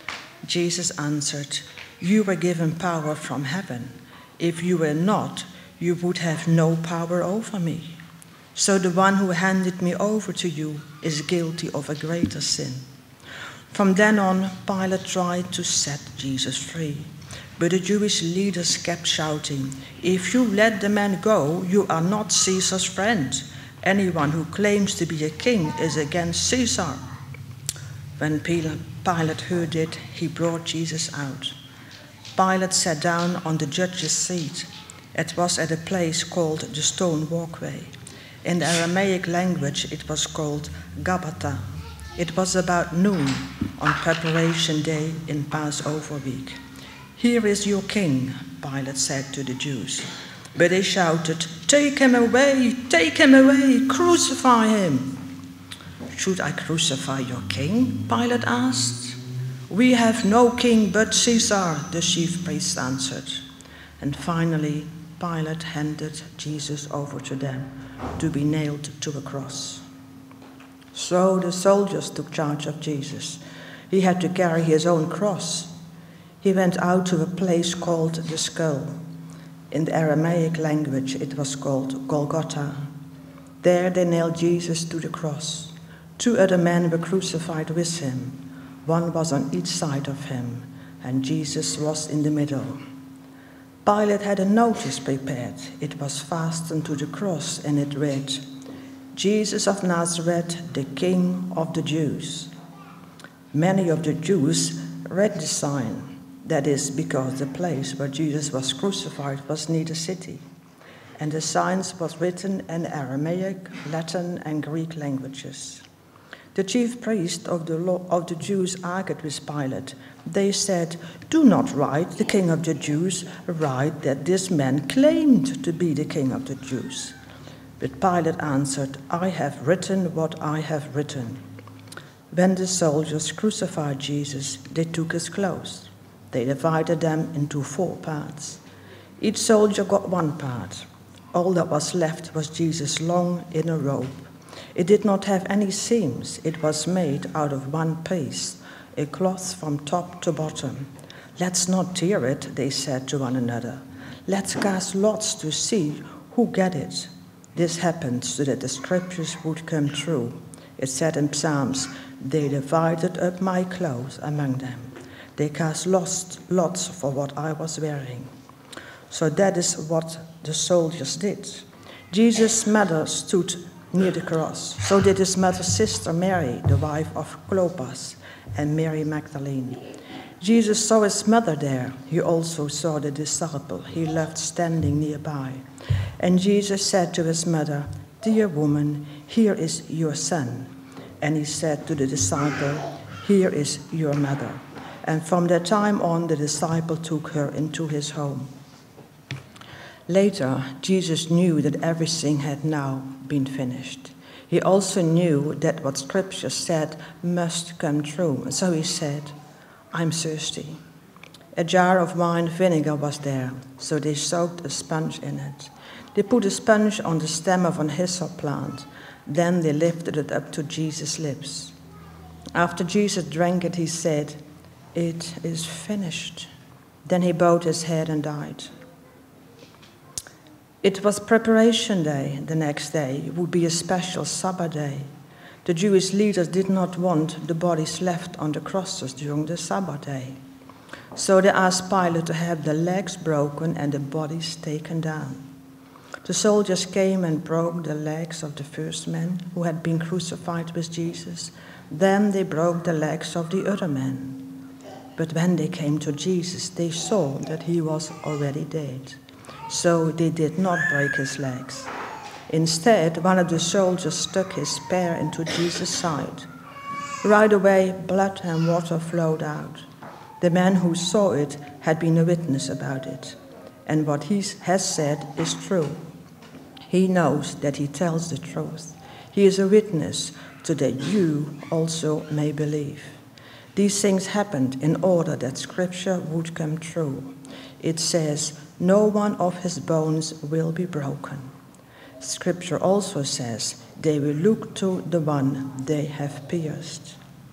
Jesus answered, "You were given power from heaven. If you were not, you would have no power over me. So the one who handed me over to you is guilty of a greater sin. From then on, Pilate tried to set Jesus free. But the Jewish leaders kept shouting, "If you let the man go, you are not Caesar's friend. Anyone who claims to be a king is against Caesar." When Pilate heard it, he brought Jesus out. Pilate sat down on the judge's seat. It was at a place called the Stone Walkway. In the Aramaic language, it was called Gabbatha. It was about noon on Preparation Day in Passover week. "Here is your king," Pilate said to the Jews. But they shouted, "Take him away, take him away, crucify him." "Should I crucify your king?" Pilate asked. "We have no king but Caesar," the chief priests answered. And finally, Pilate handed Jesus over to them to be nailed to a cross. So the soldiers took charge of Jesus. He had to carry his own cross. He went out to a place called the Skull. In the Aramaic language, it was called Golgotha. There they nailed Jesus to the cross. Two other men were crucified with him. One was on each side of him, and Jesus was in the middle. Pilate had a notice prepared. It was fastened to the cross, and it read, "Jesus of Nazareth, the King of the Jews." Many of the Jews read the sign. That is because the place where Jesus was crucified was near the city, and the sign was written in Aramaic, Latin, and Greek languages. The chief priest of the law of the Jews argued with Pilate. They said, "Do not write the King of the Jews, write that this man claimed to be the King of the Jews." But Pilate answered, "I have written what I have written." When the soldiers crucified Jesus, they took his clothes. They divided them into four parts. Each soldier got one part. All that was left was Jesus' long inner robe. It did not have any seams. It was made out of one piece, a cloth from top to bottom. "Let's not tear it," they said to one another. "Let's cast lots to see who gets it." This happened so that the scriptures would come true. It said in Psalms, "They divided up my clothes among them. They cast lots, lots for what I was wearing." So that is what the soldiers did. Jesus' mother stood near the cross. So did his mother's sister Mary, the wife of Clopas, and Mary Magdalene. Jesus saw his mother there. He also saw the disciple he loved standing nearby. And Jesus said to his mother, "Dear woman, here is your son." And he said to the disciple, "Here is your mother." And from that time on, the disciple took her into his home. Later, Jesus knew that everything had now been finished. He also knew that what Scripture said must come true. And so he said, "I'm thirsty." A jar of wine vinegar was there, so they soaked a sponge in it. They put a sponge on the stem of an hyssop plant. Then they lifted it up to Jesus' lips. After Jesus drank it, he said, "It is finished." Then he bowed his head and died. It was Preparation Day. The next day would be a special Sabbath day. The Jewish leaders did not want the bodies left on the crosses during the Sabbath day. So they asked Pilate to have the legs broken and the bodies taken down. The soldiers came and broke the legs of the first men who had been crucified with Jesus. Then they broke the legs of the other men. But when they came to Jesus, they saw that he was already dead. So they did not break his legs. Instead, one of the soldiers stuck his spear into Jesus' side. Right away, blood and water flowed out. The man who saw it had been a witness about it. And what he has said is true. He knows that he tells the truth. He is a witness so that you also may believe. These things happened in order that Scripture would come true. It says, "No one of his bones will be broken." Scripture also says, "They will look to the one they have pierced."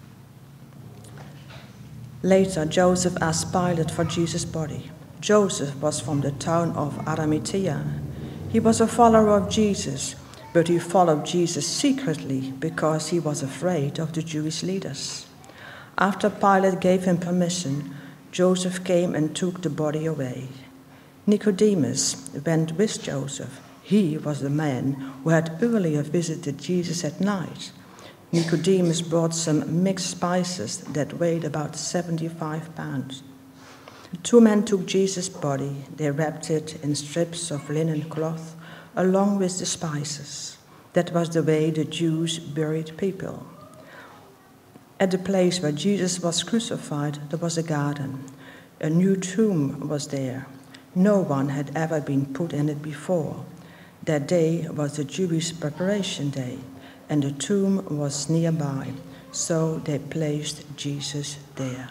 Later, Joseph asked Pilate for Jesus' body. Joseph was from the town of Arimathea. He was a follower of Jesus, but he followed Jesus secretly because he was afraid of the Jewish leaders. After Pilate gave him permission, Joseph came and took the body away. Nicodemus went with Joseph. He was the man who had earlier visited Jesus at night. Nicodemus brought some mixed spices that weighed about seventy-five pounds. The two men took Jesus' body. They wrapped it in strips of linen cloth along with the spices. That was the way the Jews buried people. At the place where Jesus was crucified, there was a garden. A new tomb was there. No one had ever been put in it before. That day was the Jewish preparation day, and the tomb was nearby, so they placed Jesus there.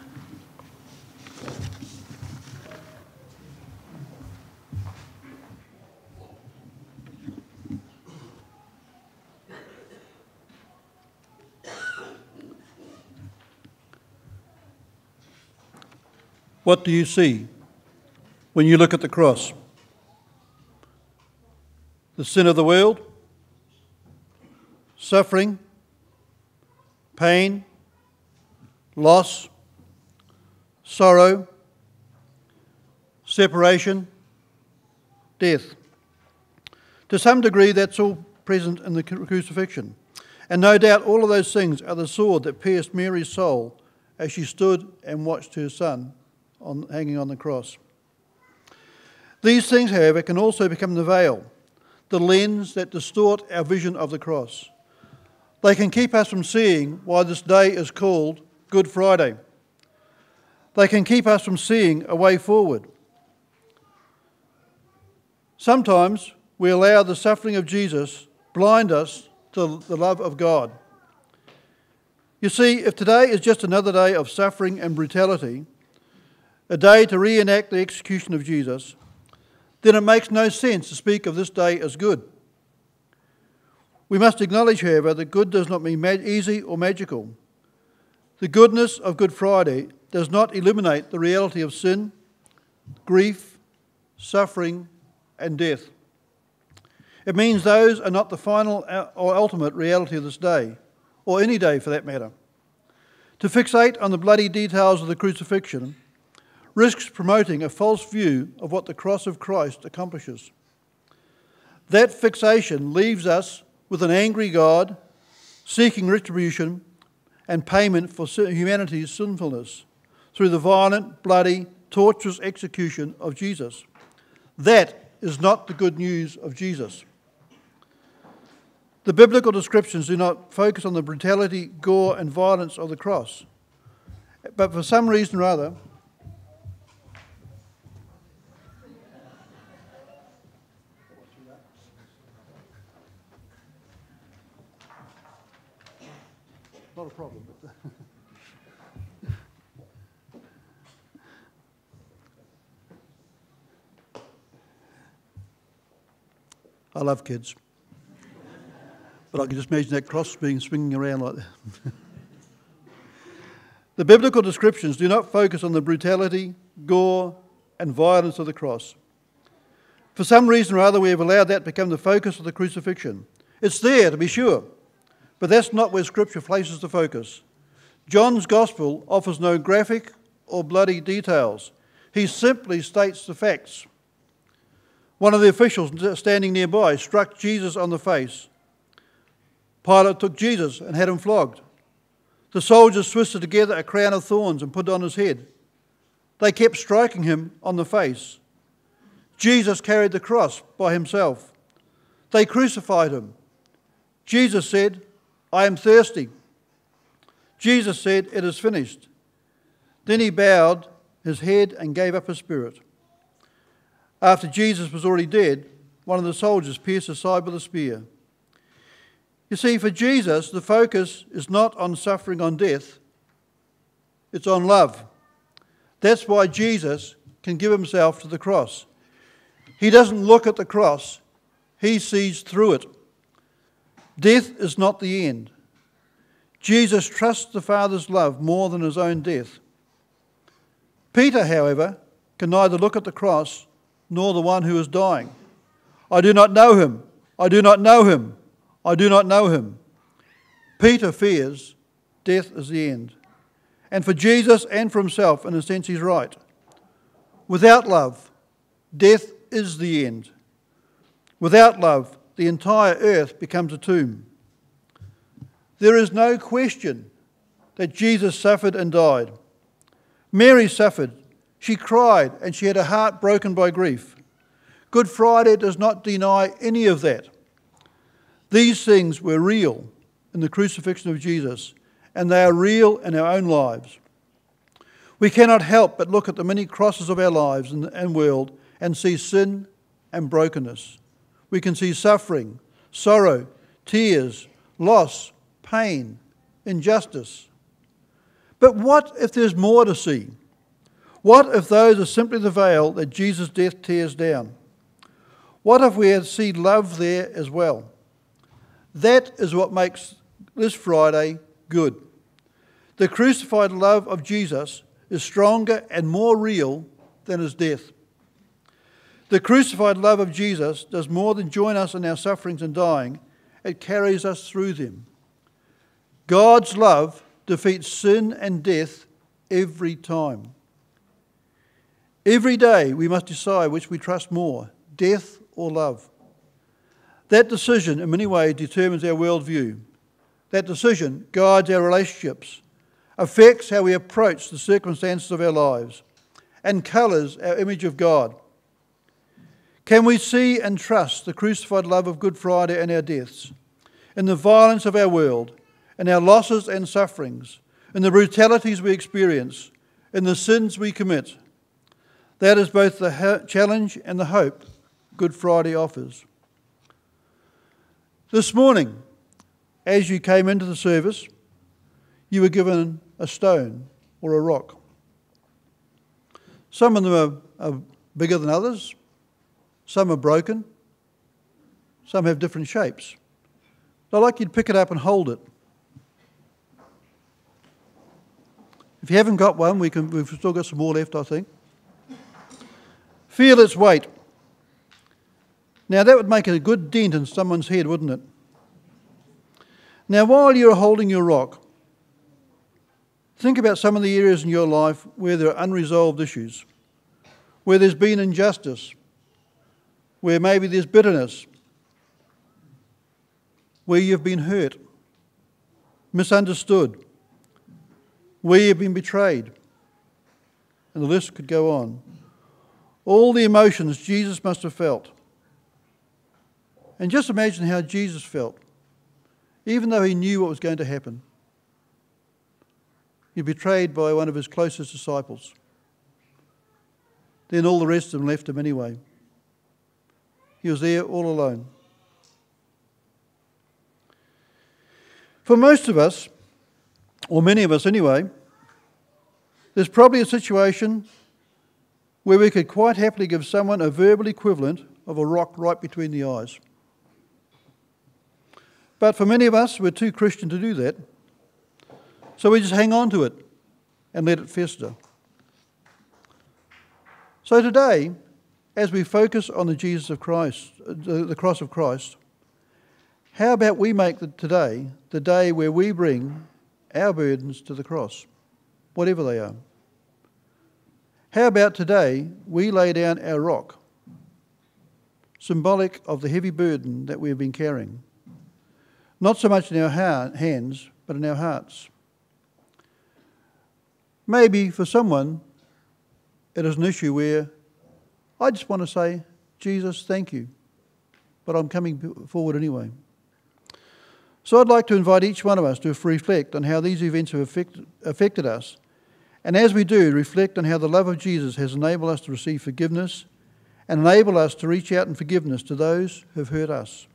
What do you see when you look at the cross? The sin of the world, suffering, pain, loss, sorrow, separation, death. To some degree, that's all present in the crucifixion. And no doubt all of those things are the sword that pierced Mary's soul as she stood and watched her son on, hanging on the cross. These things, however, can also become the veil, the lens that distort our vision of the cross. They can keep us from seeing why this day is called Good Friday. They can keep us from seeing a way forward. Sometimes we allow the suffering of Jesus blind us to the love of God. You see, if today is just another day of suffering and brutality, a day to reenact the execution of Jesus, then it makes no sense to speak of this day as good. We must acknowledge, however, that good does not mean easy or magical. The goodness of Good Friday does not eliminate the reality of sin, grief, suffering, and death. It means those are not the final or ultimate reality of this day, or any day for that matter. To fixate on the bloody details of the crucifixion risks promoting a false view of what the cross of Christ accomplishes. That fixation leaves us with an angry God seeking retribution and payment for humanity's sinfulness through the violent, bloody, torturous execution of Jesus. That is not the good news of Jesus. The biblical descriptions do not focus on the brutality, gore, and violence of the cross. But for some reason or other, not a problem. I love kids. But I can just imagine that cross being swinging around like that. The biblical descriptions do not focus on the brutality, gore, and violence of the cross. For some reason or other, we have allowed that to become the focus of the crucifixion. It's there, to be sure, but that's not where Scripture places the focus. John's Gospel offers no graphic or bloody details. He simply states the facts. One of the officials standing nearby struck Jesus on the face. Pilate took Jesus and had him flogged. The soldiers twisted together a crown of thorns and put it on his head. They kept striking him on the face. Jesus carried the cross by himself. They crucified him. Jesus said, "I am thirsty." Jesus said, "It is finished." Then he bowed his head and gave up his spirit. After Jesus was already dead, one of the soldiers pierced his side with a spear. You see, for Jesus, the focus is not on suffering, on death, it's on love. That's why Jesus can give himself to the cross. He doesn't look at the cross, he sees through it. Death is not the end. Jesus trusts the Father's love more than his own death. Peter, however, can neither look at the cross nor the one who is dying. "I do not know him. I do not know him. I do not know him." Peter fears death is the end. And for Jesus and for himself, in a sense, he's right. Without love, death is the end. Without love, the entire earth becomes a tomb. There is no question that Jesus suffered and died. Mary suffered. She cried and she had her heart broken by grief. Good Friday does not deny any of that. These things were real in the crucifixion of Jesus, and they are real in our own lives. We cannot help but look at the many crosses of our lives and, and world and see sin and brokenness. We can see suffering, sorrow, tears, loss, pain, injustice. But what if there's more to see? What if those are simply the veil that Jesus' death tears down? What if we see love there as well? That is what makes this Friday good. The crucified love of Jesus is stronger and more real than his death. The crucified love of Jesus does more than join us in our sufferings and dying. It carries us through them. God's love defeats sin and death every time. Every day we must decide which we trust more, death or love. That decision in many ways determines our worldview. That decision guides our relationships, affects how we approach the circumstances of our lives, and colours our image of God. Can we see and trust the crucified love of Good Friday in our deaths, in the violence of our world, in our losses and sufferings, in the brutalities we experience, in the sins we commit? That is both the challenge and the hope Good Friday offers. This morning, as you came into the service, you were given a stone or a rock. Some of them are, are bigger than others. Some are broken. Some have different shapes. I'd like you to pick it up and hold it. If you haven't got one, we can, we've still got some more left, I think. Feel its weight. Now that would make a good dent in someone's head, wouldn't it? Now while you're holding your rock, think about some of the areas in your life where there are unresolved issues, where there's been injustice, where maybe there's bitterness, where you've been hurt, misunderstood, where you've been betrayed, and the list could go on. All the emotions Jesus must have felt. And just imagine how Jesus felt, even though he knew what was going to happen. He was betrayed by one of his closest disciples. Then all the rest of them left him anyway. He was there all alone. For most of us, or many of us anyway, there's probably a situation where we could quite happily give someone a verbal equivalent of a rock right between the eyes. But for many of us, we're too Christian to do that. So we just hang on to it and let it fester. So today, as we focus on the Jesus of Christ, the cross of Christ, how about we make the, today the day where we bring our burdens to the cross, whatever they are? How about today we lay down our rock, symbolic of the heavy burden that we have been carrying, not so much in our hands, but in our hearts. Maybe for someone, it is an issue where I just want to say, Jesus, thank you, but I'm coming forward anyway. So I'd like to invite each one of us to reflect on how these events have affected, affected us. And as we do, reflect on how the love of Jesus has enabled us to receive forgiveness and enable us to reach out in forgiveness to those who have hurt us.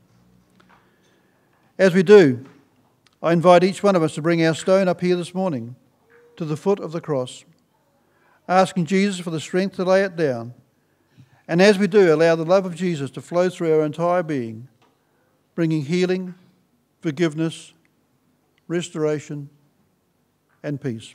As we do, I invite each one of us to bring our stone up here this morning to the foot of the cross, asking Jesus for the strength to lay it down. And as we do, allow the love of Jesus to flow through our entire being, bringing healing, forgiveness, restoration, and peace.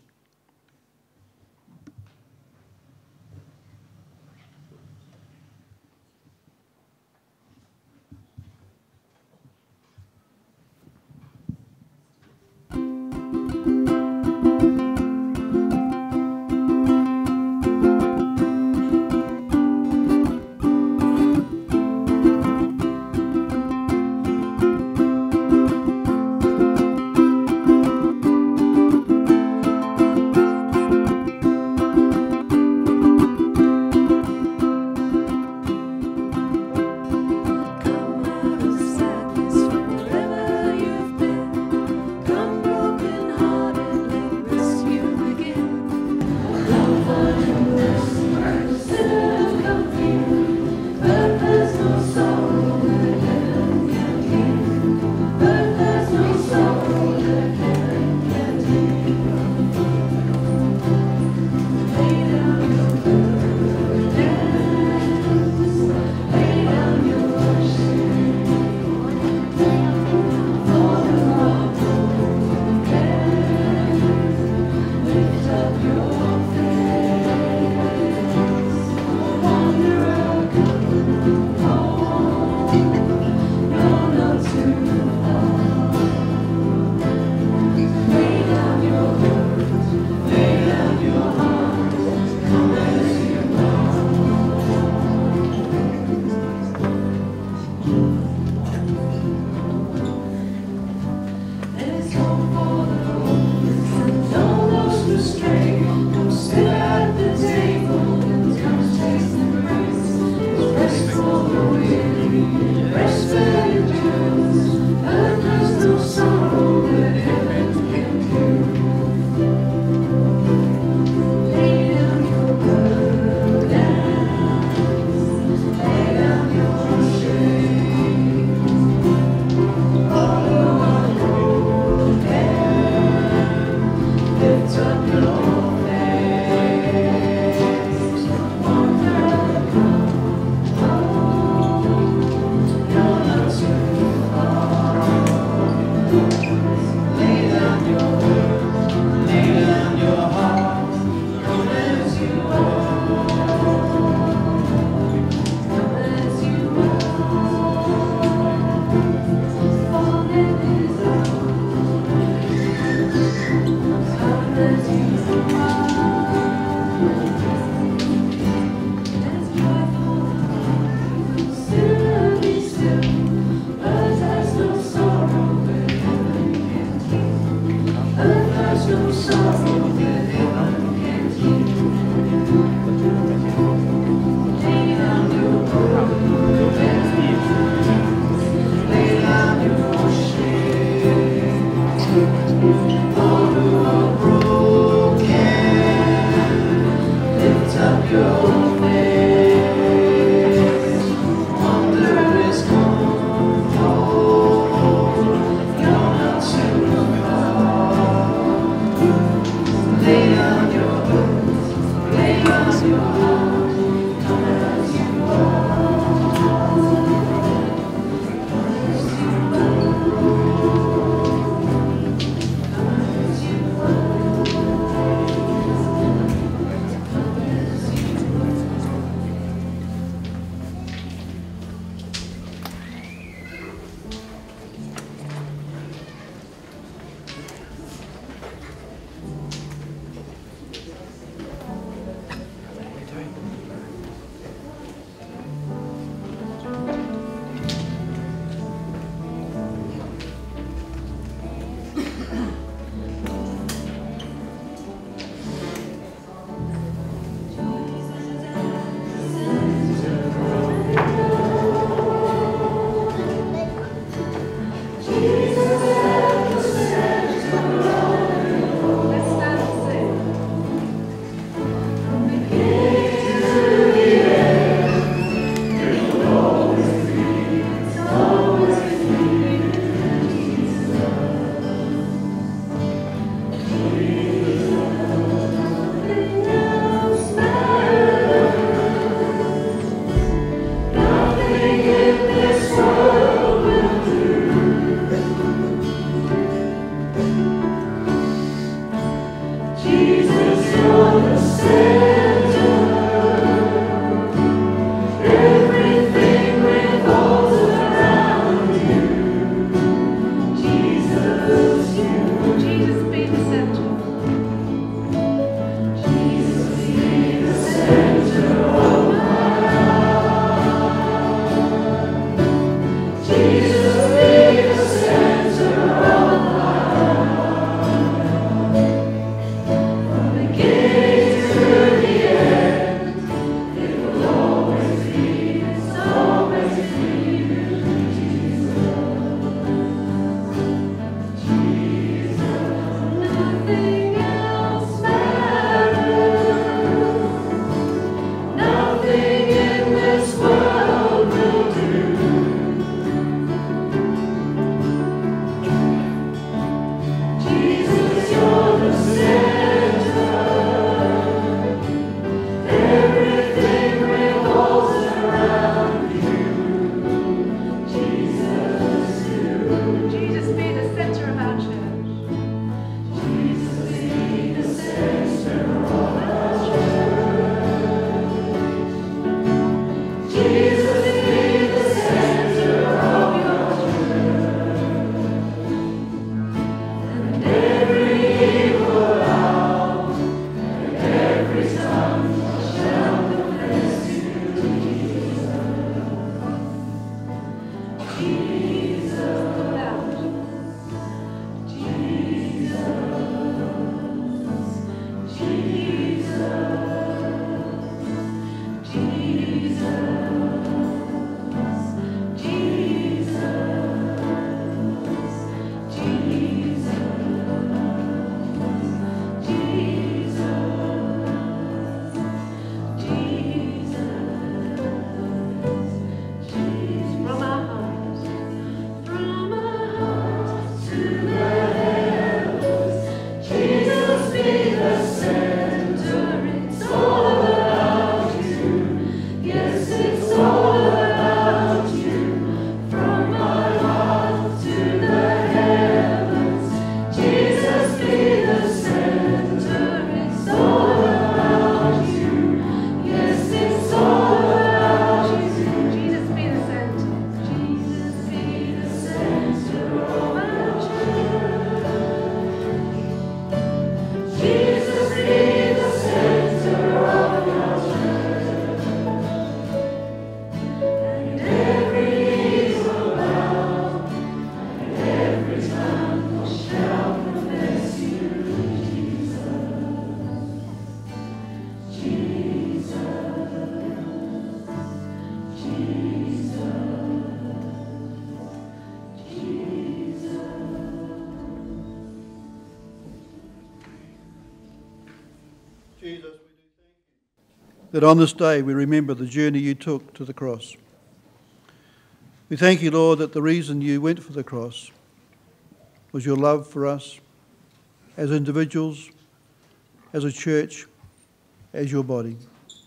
Jesus, we do thank you that on this day we remember the journey you took to the cross. We thank you, Lord, that the reason you went for the cross was your love for us as individuals, as a church, as your body.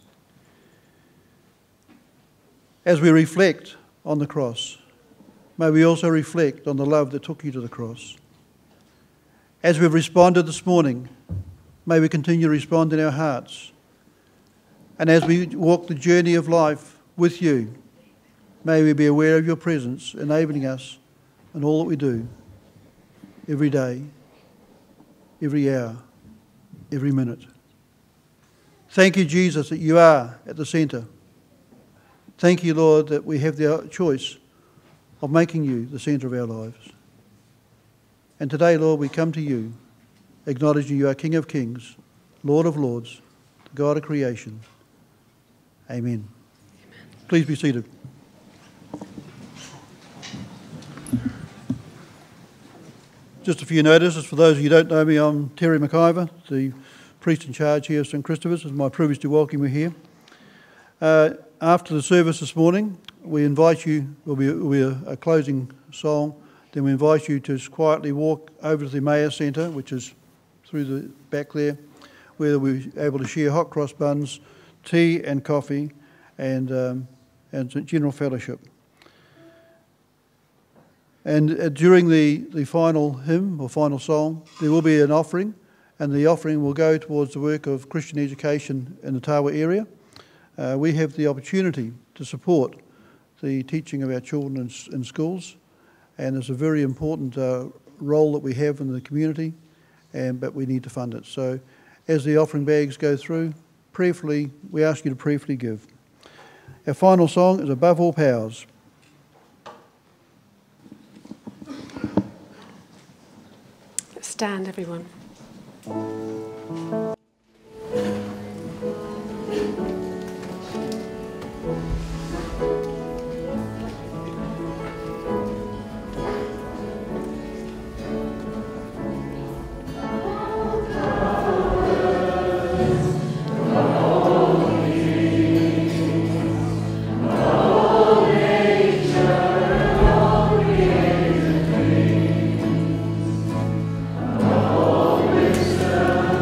As we reflect on the cross, may we also reflect on the love that took you to the cross. As we've responded this morning, may we continue to respond in our hearts. And as we walk the journey of life with you, may we be aware of your presence, enabling us in all that we do, every day, every hour, every minute. Thank you, Jesus, that you are at the centre. Thank you, Lord, that we have the choice of making you the centre of our lives. And today, Lord, we come to you, acknowledging you are King of Kings, Lord of Lords, the God of creation. Amen. Amen. Please be seated. Just a few notices. For those of you who don't know me, I'm Terry McIver, the priest in charge here of St Christopher's. It's my privilege to welcome you here. Uh, after the service this morning, we invite you, will be, will be a, a closing song, then we invite you to quietly walk over to the Emmaus Centre, which is through the back there, where we'll be able to share hot cross buns, tea and coffee, and, um, and general fellowship. And uh, during the, the final hymn or final song, there will be an offering, and the offering will go towards the work of Christian education in the Tawa area. Uh, we have the opportunity to support the teaching of our children in, in schools, and it's a very important uh, role that we have in the community, and but we need to fund it. So as the offering bags go through, prayerfully, we ask you to prayerfully give. Our final song is Above All Powers. Stand, everyone. Wisdom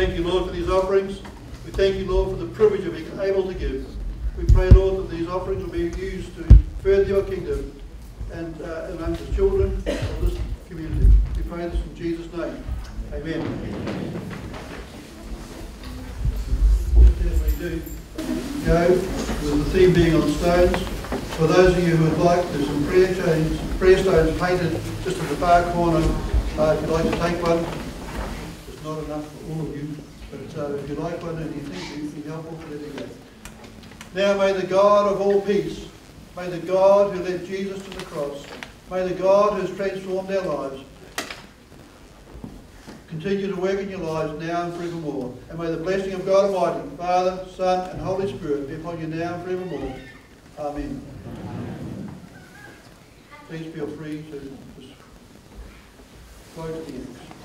thank you, Lord, for these offerings. We thank you, Lord, for the privilege of being able to give. We pray, Lord, that these offerings will be used to further your kingdom and uh, among the children of this community. We pray this in Jesus' name. Amen. As we do go, with the theme being on stones, for those of you who would like, there's some prayer chains, prayer stones painted just in the far corner. Uh, if you'd like to take one, it's not enough for all of you, but uh, if you like one and you think it would be helpful, there you go. Now may the God of all peace, may the God who led Jesus to the cross, may the God who has transformed our lives, continue to work in your lives now and forevermore. And may the blessing of God Almighty, Father, Son, and Holy Spirit be upon you now and forevermore. Amen. Please feel free to just close the Acts.